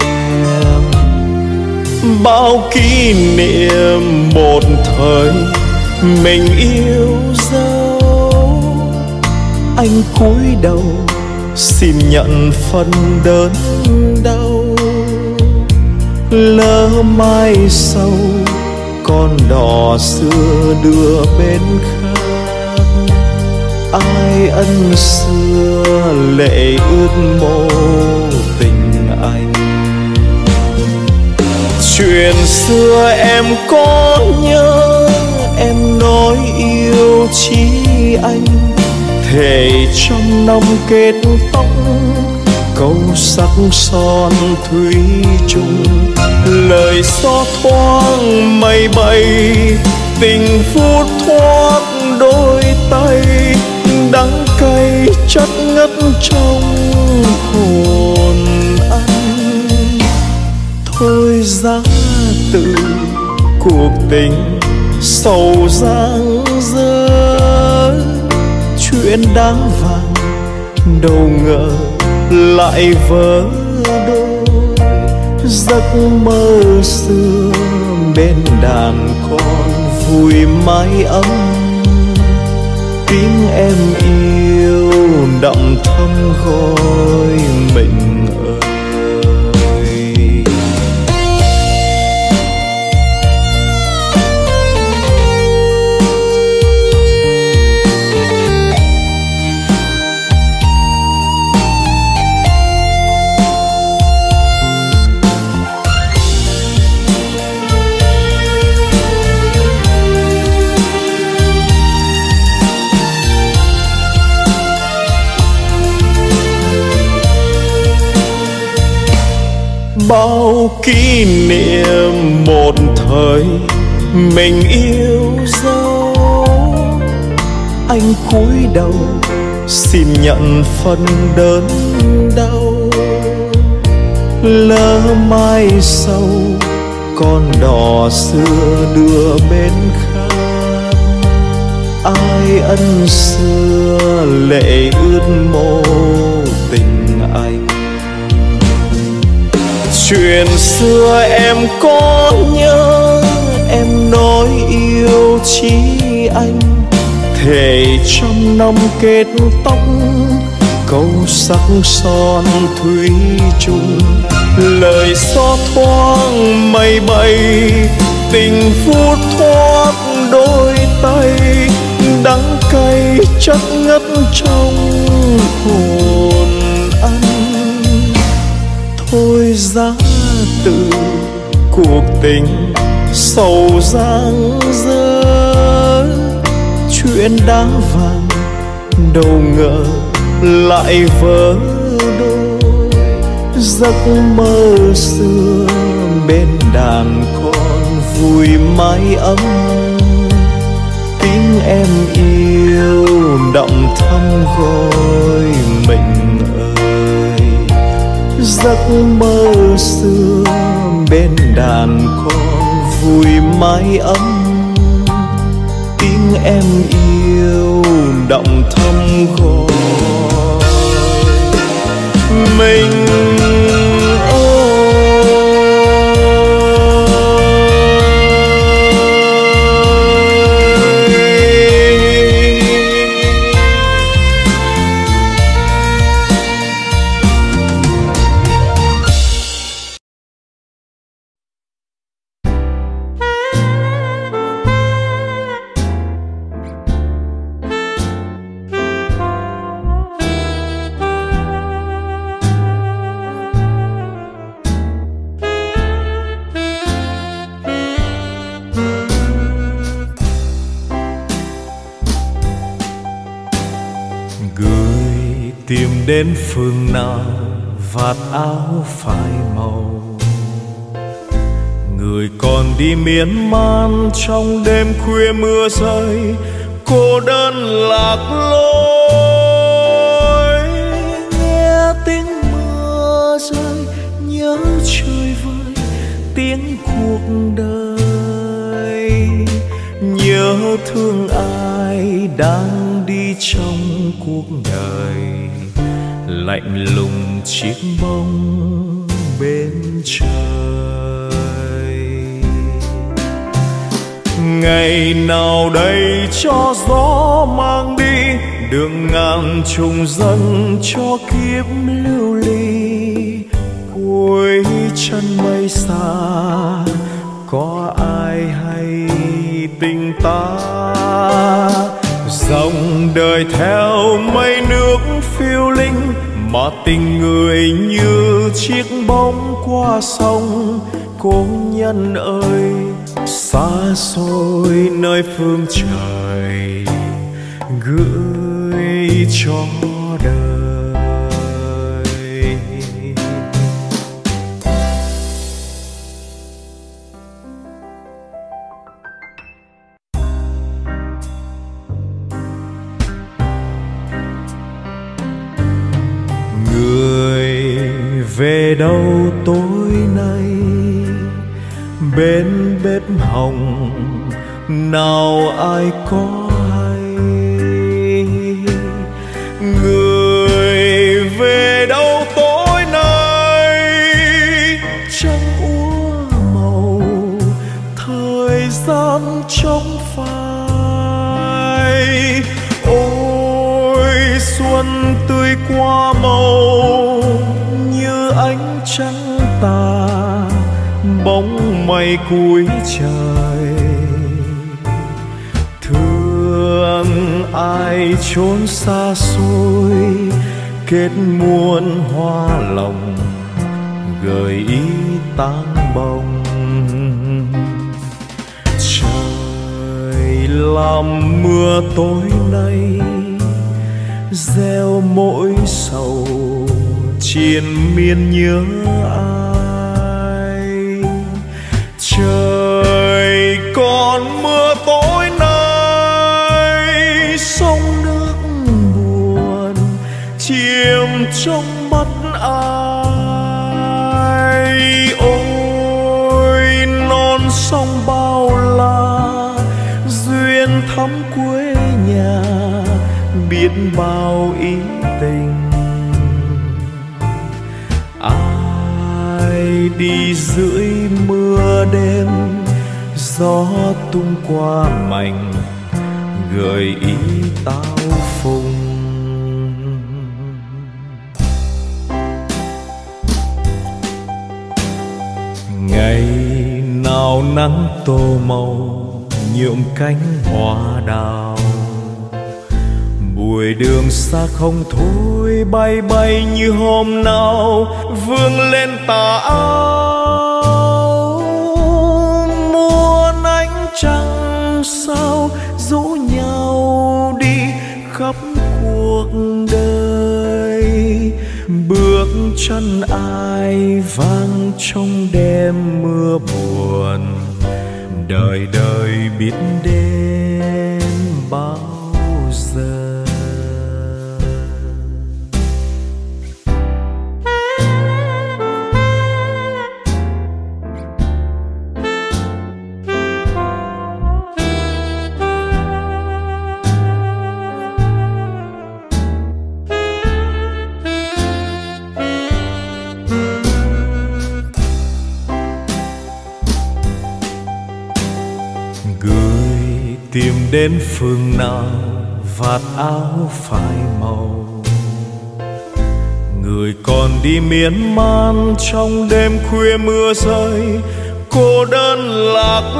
Bao kỷ niệm một thời mình yêu dấu, anh cúi đầu xin nhận phần đớn đau. Lỡ mai sau con đò xưa đưa bên khác, ai ân xưa lệ ướt mô tình anh. Chuyện xưa em có nhớ, em nói yêu chỉ anh, thề trong năm kết tóc câu sắc son thủy chung. Lời gió thoáng mây bay, tình phút thoát đôi tay, đắng cay chất ngất trong hồn anh. Thôi giá từ cuộc tình sầu giang dở, chuyện đáng vàng đâu ngờ lại vỡ đôi. Giấc mơ xưa bên đàn con vui mái ấm, tiếng em yêu đậm thắm gọi mình ơi. Bao kỷ niệm một thời mình yêu dấu, anh cúi đầu xin nhận phần đớn đau. Lỡ mai sau con đò xưa đưa bên khác, ai ân xưa lệ ướt mô tình anh. Chuyện xưa em có nhớ, em nói yêu chỉ anh, thề trăm năm kết tóc câu sắc son thủy chung. Lời gió thoáng mây bay, tình phút thoát đôi tay, đắng cay chất ngất trong hồn anh. Thôi giá từ cuộc tình sầu giang dở, chuyện đá vàng đâu ngờ lại vỡ đôi. Giấc mơ xưa bên đàn con vui mái ấm, tiếng em yêu đậm thắm gọi mình ơi. Giấc mơ xưa bên đàn con vui mái ấm, tiếng em yêu đậm thắm gọi mình đến phương nào vạt áo phai màu. Người còn đi miên man trong đêm khuya mưa rơi, cô đơn lạc lối. Nghe tiếng mưa rơi nhớ trời vơi, tiếng cuộc đời, nhớ thương ai đang đi trong cuộc đời. Lạnh lùng chiếc bóng bên trời. Ngày nào đây cho gió mang đi đường ngàn trùng dâng cho kiếp lưu ly. Cuối chân mây xa có ai hay tình ta, dòng đời theo mây nước phiêu linh, mà tình người như chiếc bóng qua sông. Cố nhân ơi xa xôi nơi phương trời, gửi cho đời. Người về đâu tối nay, bên bếp hồng nào ai có hay. Người về đâu tối nay, trăng úa màu thời gian trống phai. Ôi xuân tươi qua màu như ánh trăng tà, bóng mây cuối trời. Thương ai trốn xa xôi, kết muôn hoa lòng gợi ý tang bồng. Trời làm mưa tối nay, gieo mỗi sầu triền miên nhớ ai. Trời còn mưa tối nay, sông nước buồn chiêm trong mắt ai. Ôi non sông bao la, duyên thắm quê bao ý tình. Ai đi dưới mưa đêm, gió tung qua mảnh gợi ý tao phùng. Ngày nào nắng tô màu nhuộm cánh hoa đào, buổi đường xa không thôi bay bay như hôm nào vương lên tà áo. Muôn ánh trăng sao rủ nhau đi khắp cuộc đời, bước chân ai vang trong đêm mưa buồn, đời đời biết đến bao giờ. Tìm đến phương nào vạt áo phai màu, người còn đi miên man trong đêm khuya mưa rơi, cô đơn lạc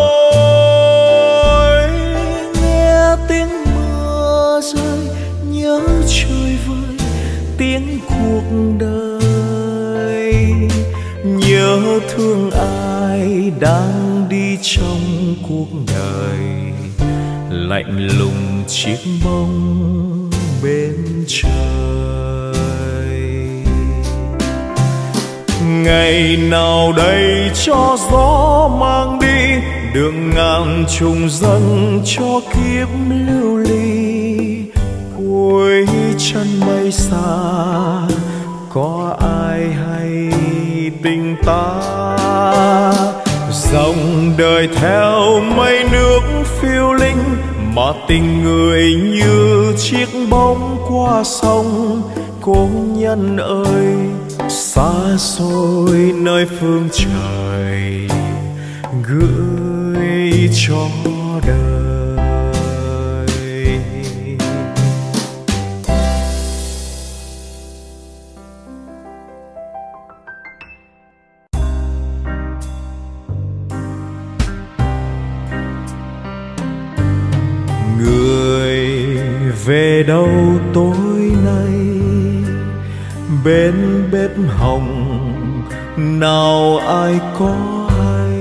lối. Nghe tiếng mưa rơi nhớ trời vơi, tiếng cuộc đời, nhớ thương ai đang đi trong cuộc đời, lạnh lùng chiếc bóng bên trời. Ngày nào đây cho gió mang đi đường ngàn trùng dâng cho kiếp lưu ly. Cuối chân mây xa có ai hay tình ta, dòng đời theo mây nước phiêu linh, mà tình người như chiếc bóng qua sông. Cố nhân ơi xa xôi nơi phương trời, gửi cho đời. Về đâu tối nay bên bếp hồng, nào ai có hay?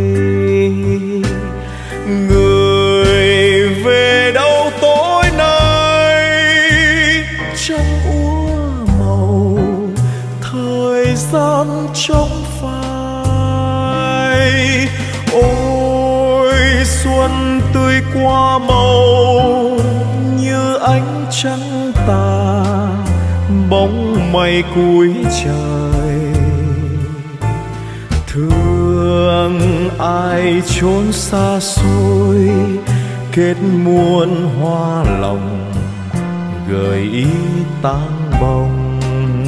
Người về đâu tối nay trăng úa màu, thời gian trống phai. Ôi xuân tươi qua màu như ánh trăng tà, bóng mây cuối trời. Thương ai chốn xa xôi, kết muôn hoa lòng gợi ý tang bồng.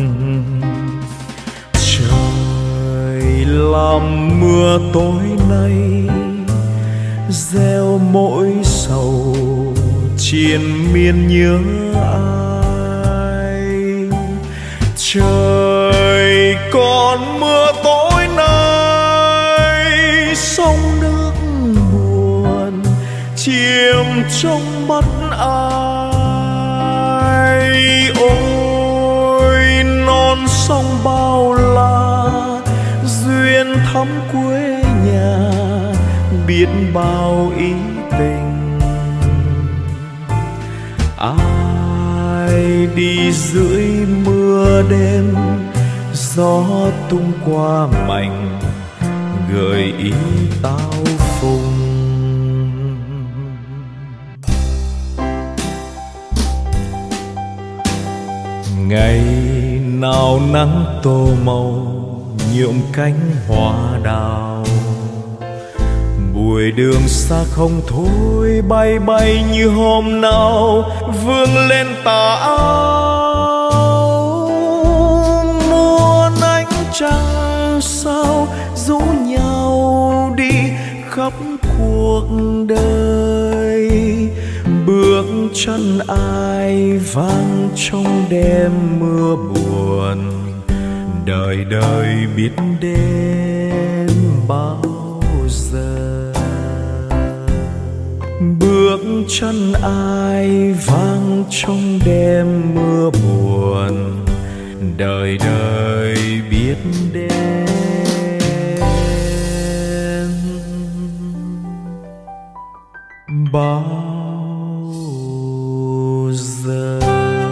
Trời làm mưa tối nay gieo mỗi sầu, triền miên nhớ ai. Trời còn mưa tối nay, sông nước buồn chiêm trong mắt ai. Ôi non sông bao la, duyên thắm quê nhà, biết bao ý tình. Ai đi dưới mưa đêm, gió tung qua mảnh gợi ý tao phùng. Ngày nào nắng tô màu nhuộm cánh hoa đào, Bụi đường xa không thôi, bay bay như hôm nào vương lên tà áo. Muôn ánh trăng sao rủ nhau đi khắp cuộc đời. Bước chân ai vang trong đêm mưa buồn, đời đời biết đến bao giờ. Bước chân ai vang trong đêm mưa buồn, đời đời biết đến bao giờ.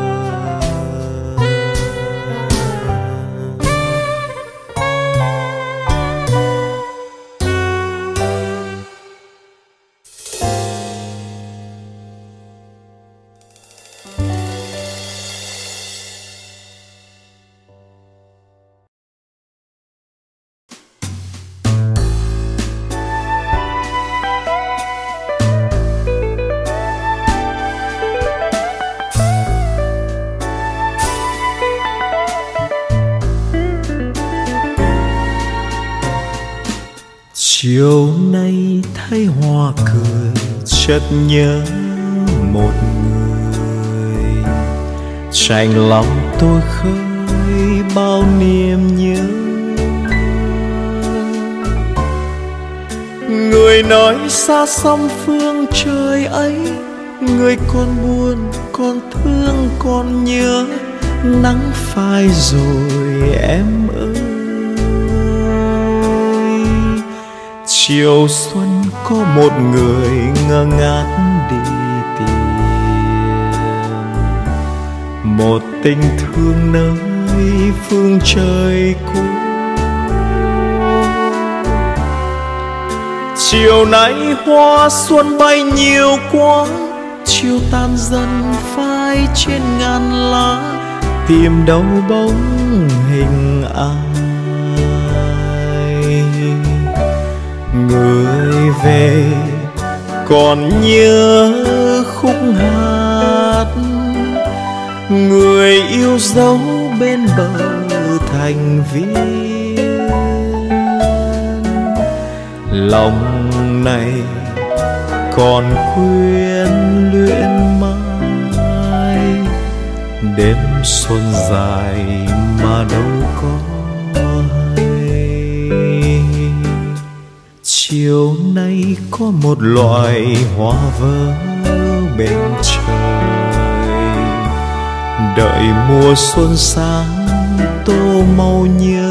Chiều nay thấy hoa cười, chợt nhớ một người. Chạnh lòng tôi khơi bao niềm nhớ. Người nói xa xăm phương trời ấy, người còn buồn, còn thương, còn nhớ. Nắng phai rồi em ơi. Chiều xuân có một người ngơ ngác đi tìm một tình thương nơi phương trời cũ. Chiều nay hoa xuân bay nhiều quá, chiều tan dần phai trên ngàn lá, tìm đâu bóng hình ai. Người về còn nhớ khúc hát, người yêu dấu bên bờ thành viên. Lòng này còn quyến luyện mãi, đêm xuân dài mà đâu có. Chiều nay có một loại hoa vỡ bên trời, đợi mùa xuân sáng tô màu nhớ.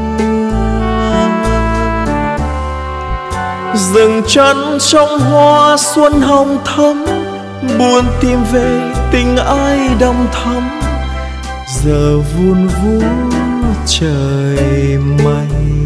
Dừng chân trong hoa xuân hồng thắm, buồn tìm về tình ai đậm thắm. Giờ vun vú trời mây.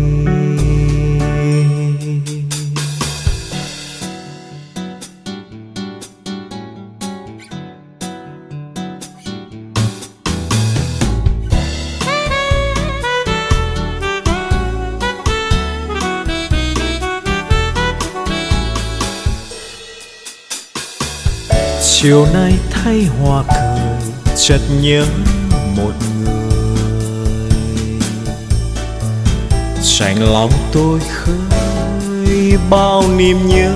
Chiều nay thấy hoa cười, chợt nhớ một người. Chạnh lòng tôi khơi bao niềm nhớ.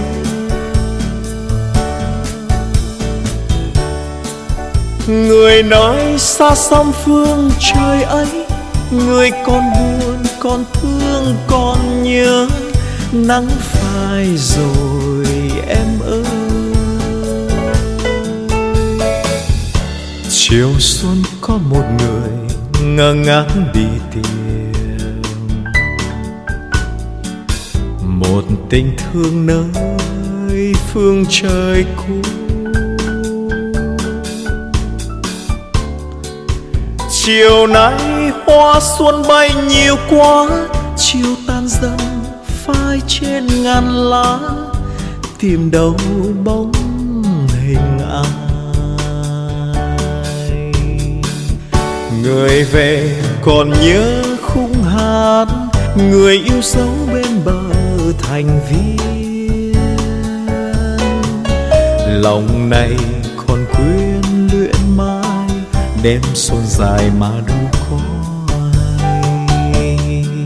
Người nói xa xăm phương trời ấy, người còn buồn, còn thương, còn nhớ. Nắng phai rồi em ơi. Chiều xuân có một người ngơ ngác đi tìm một tình thương nơi phương trời cũ. Chiều nay hoa xuân bay nhiều quá, chiều tan dần phai trên ngàn lá, tìm đâu bóng hình ai. Người về còn nhớ khung hát, người yêu dấu bên bờ thành viên. lòng này còn quyến luyện mãi, đêm xuân dài mà đâu có ai.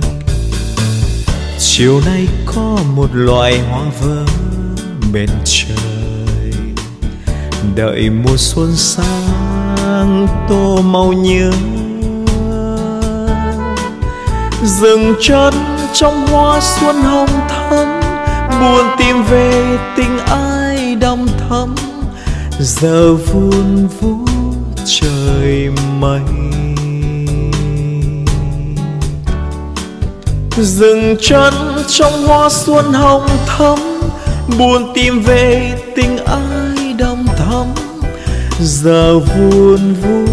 Chiều nay có một loài hoa vơ bên trời, đợi mùa xuân sang tô màu nhớ. Dừng chân trong hoa xuân hồng thắm, buồn tìm về tình ai đong thắm, giờ vun vút trời mây. Dừng chân trong hoa xuân hồng thắm, buồn tìm về tình ai đong thắm, giờ vun vút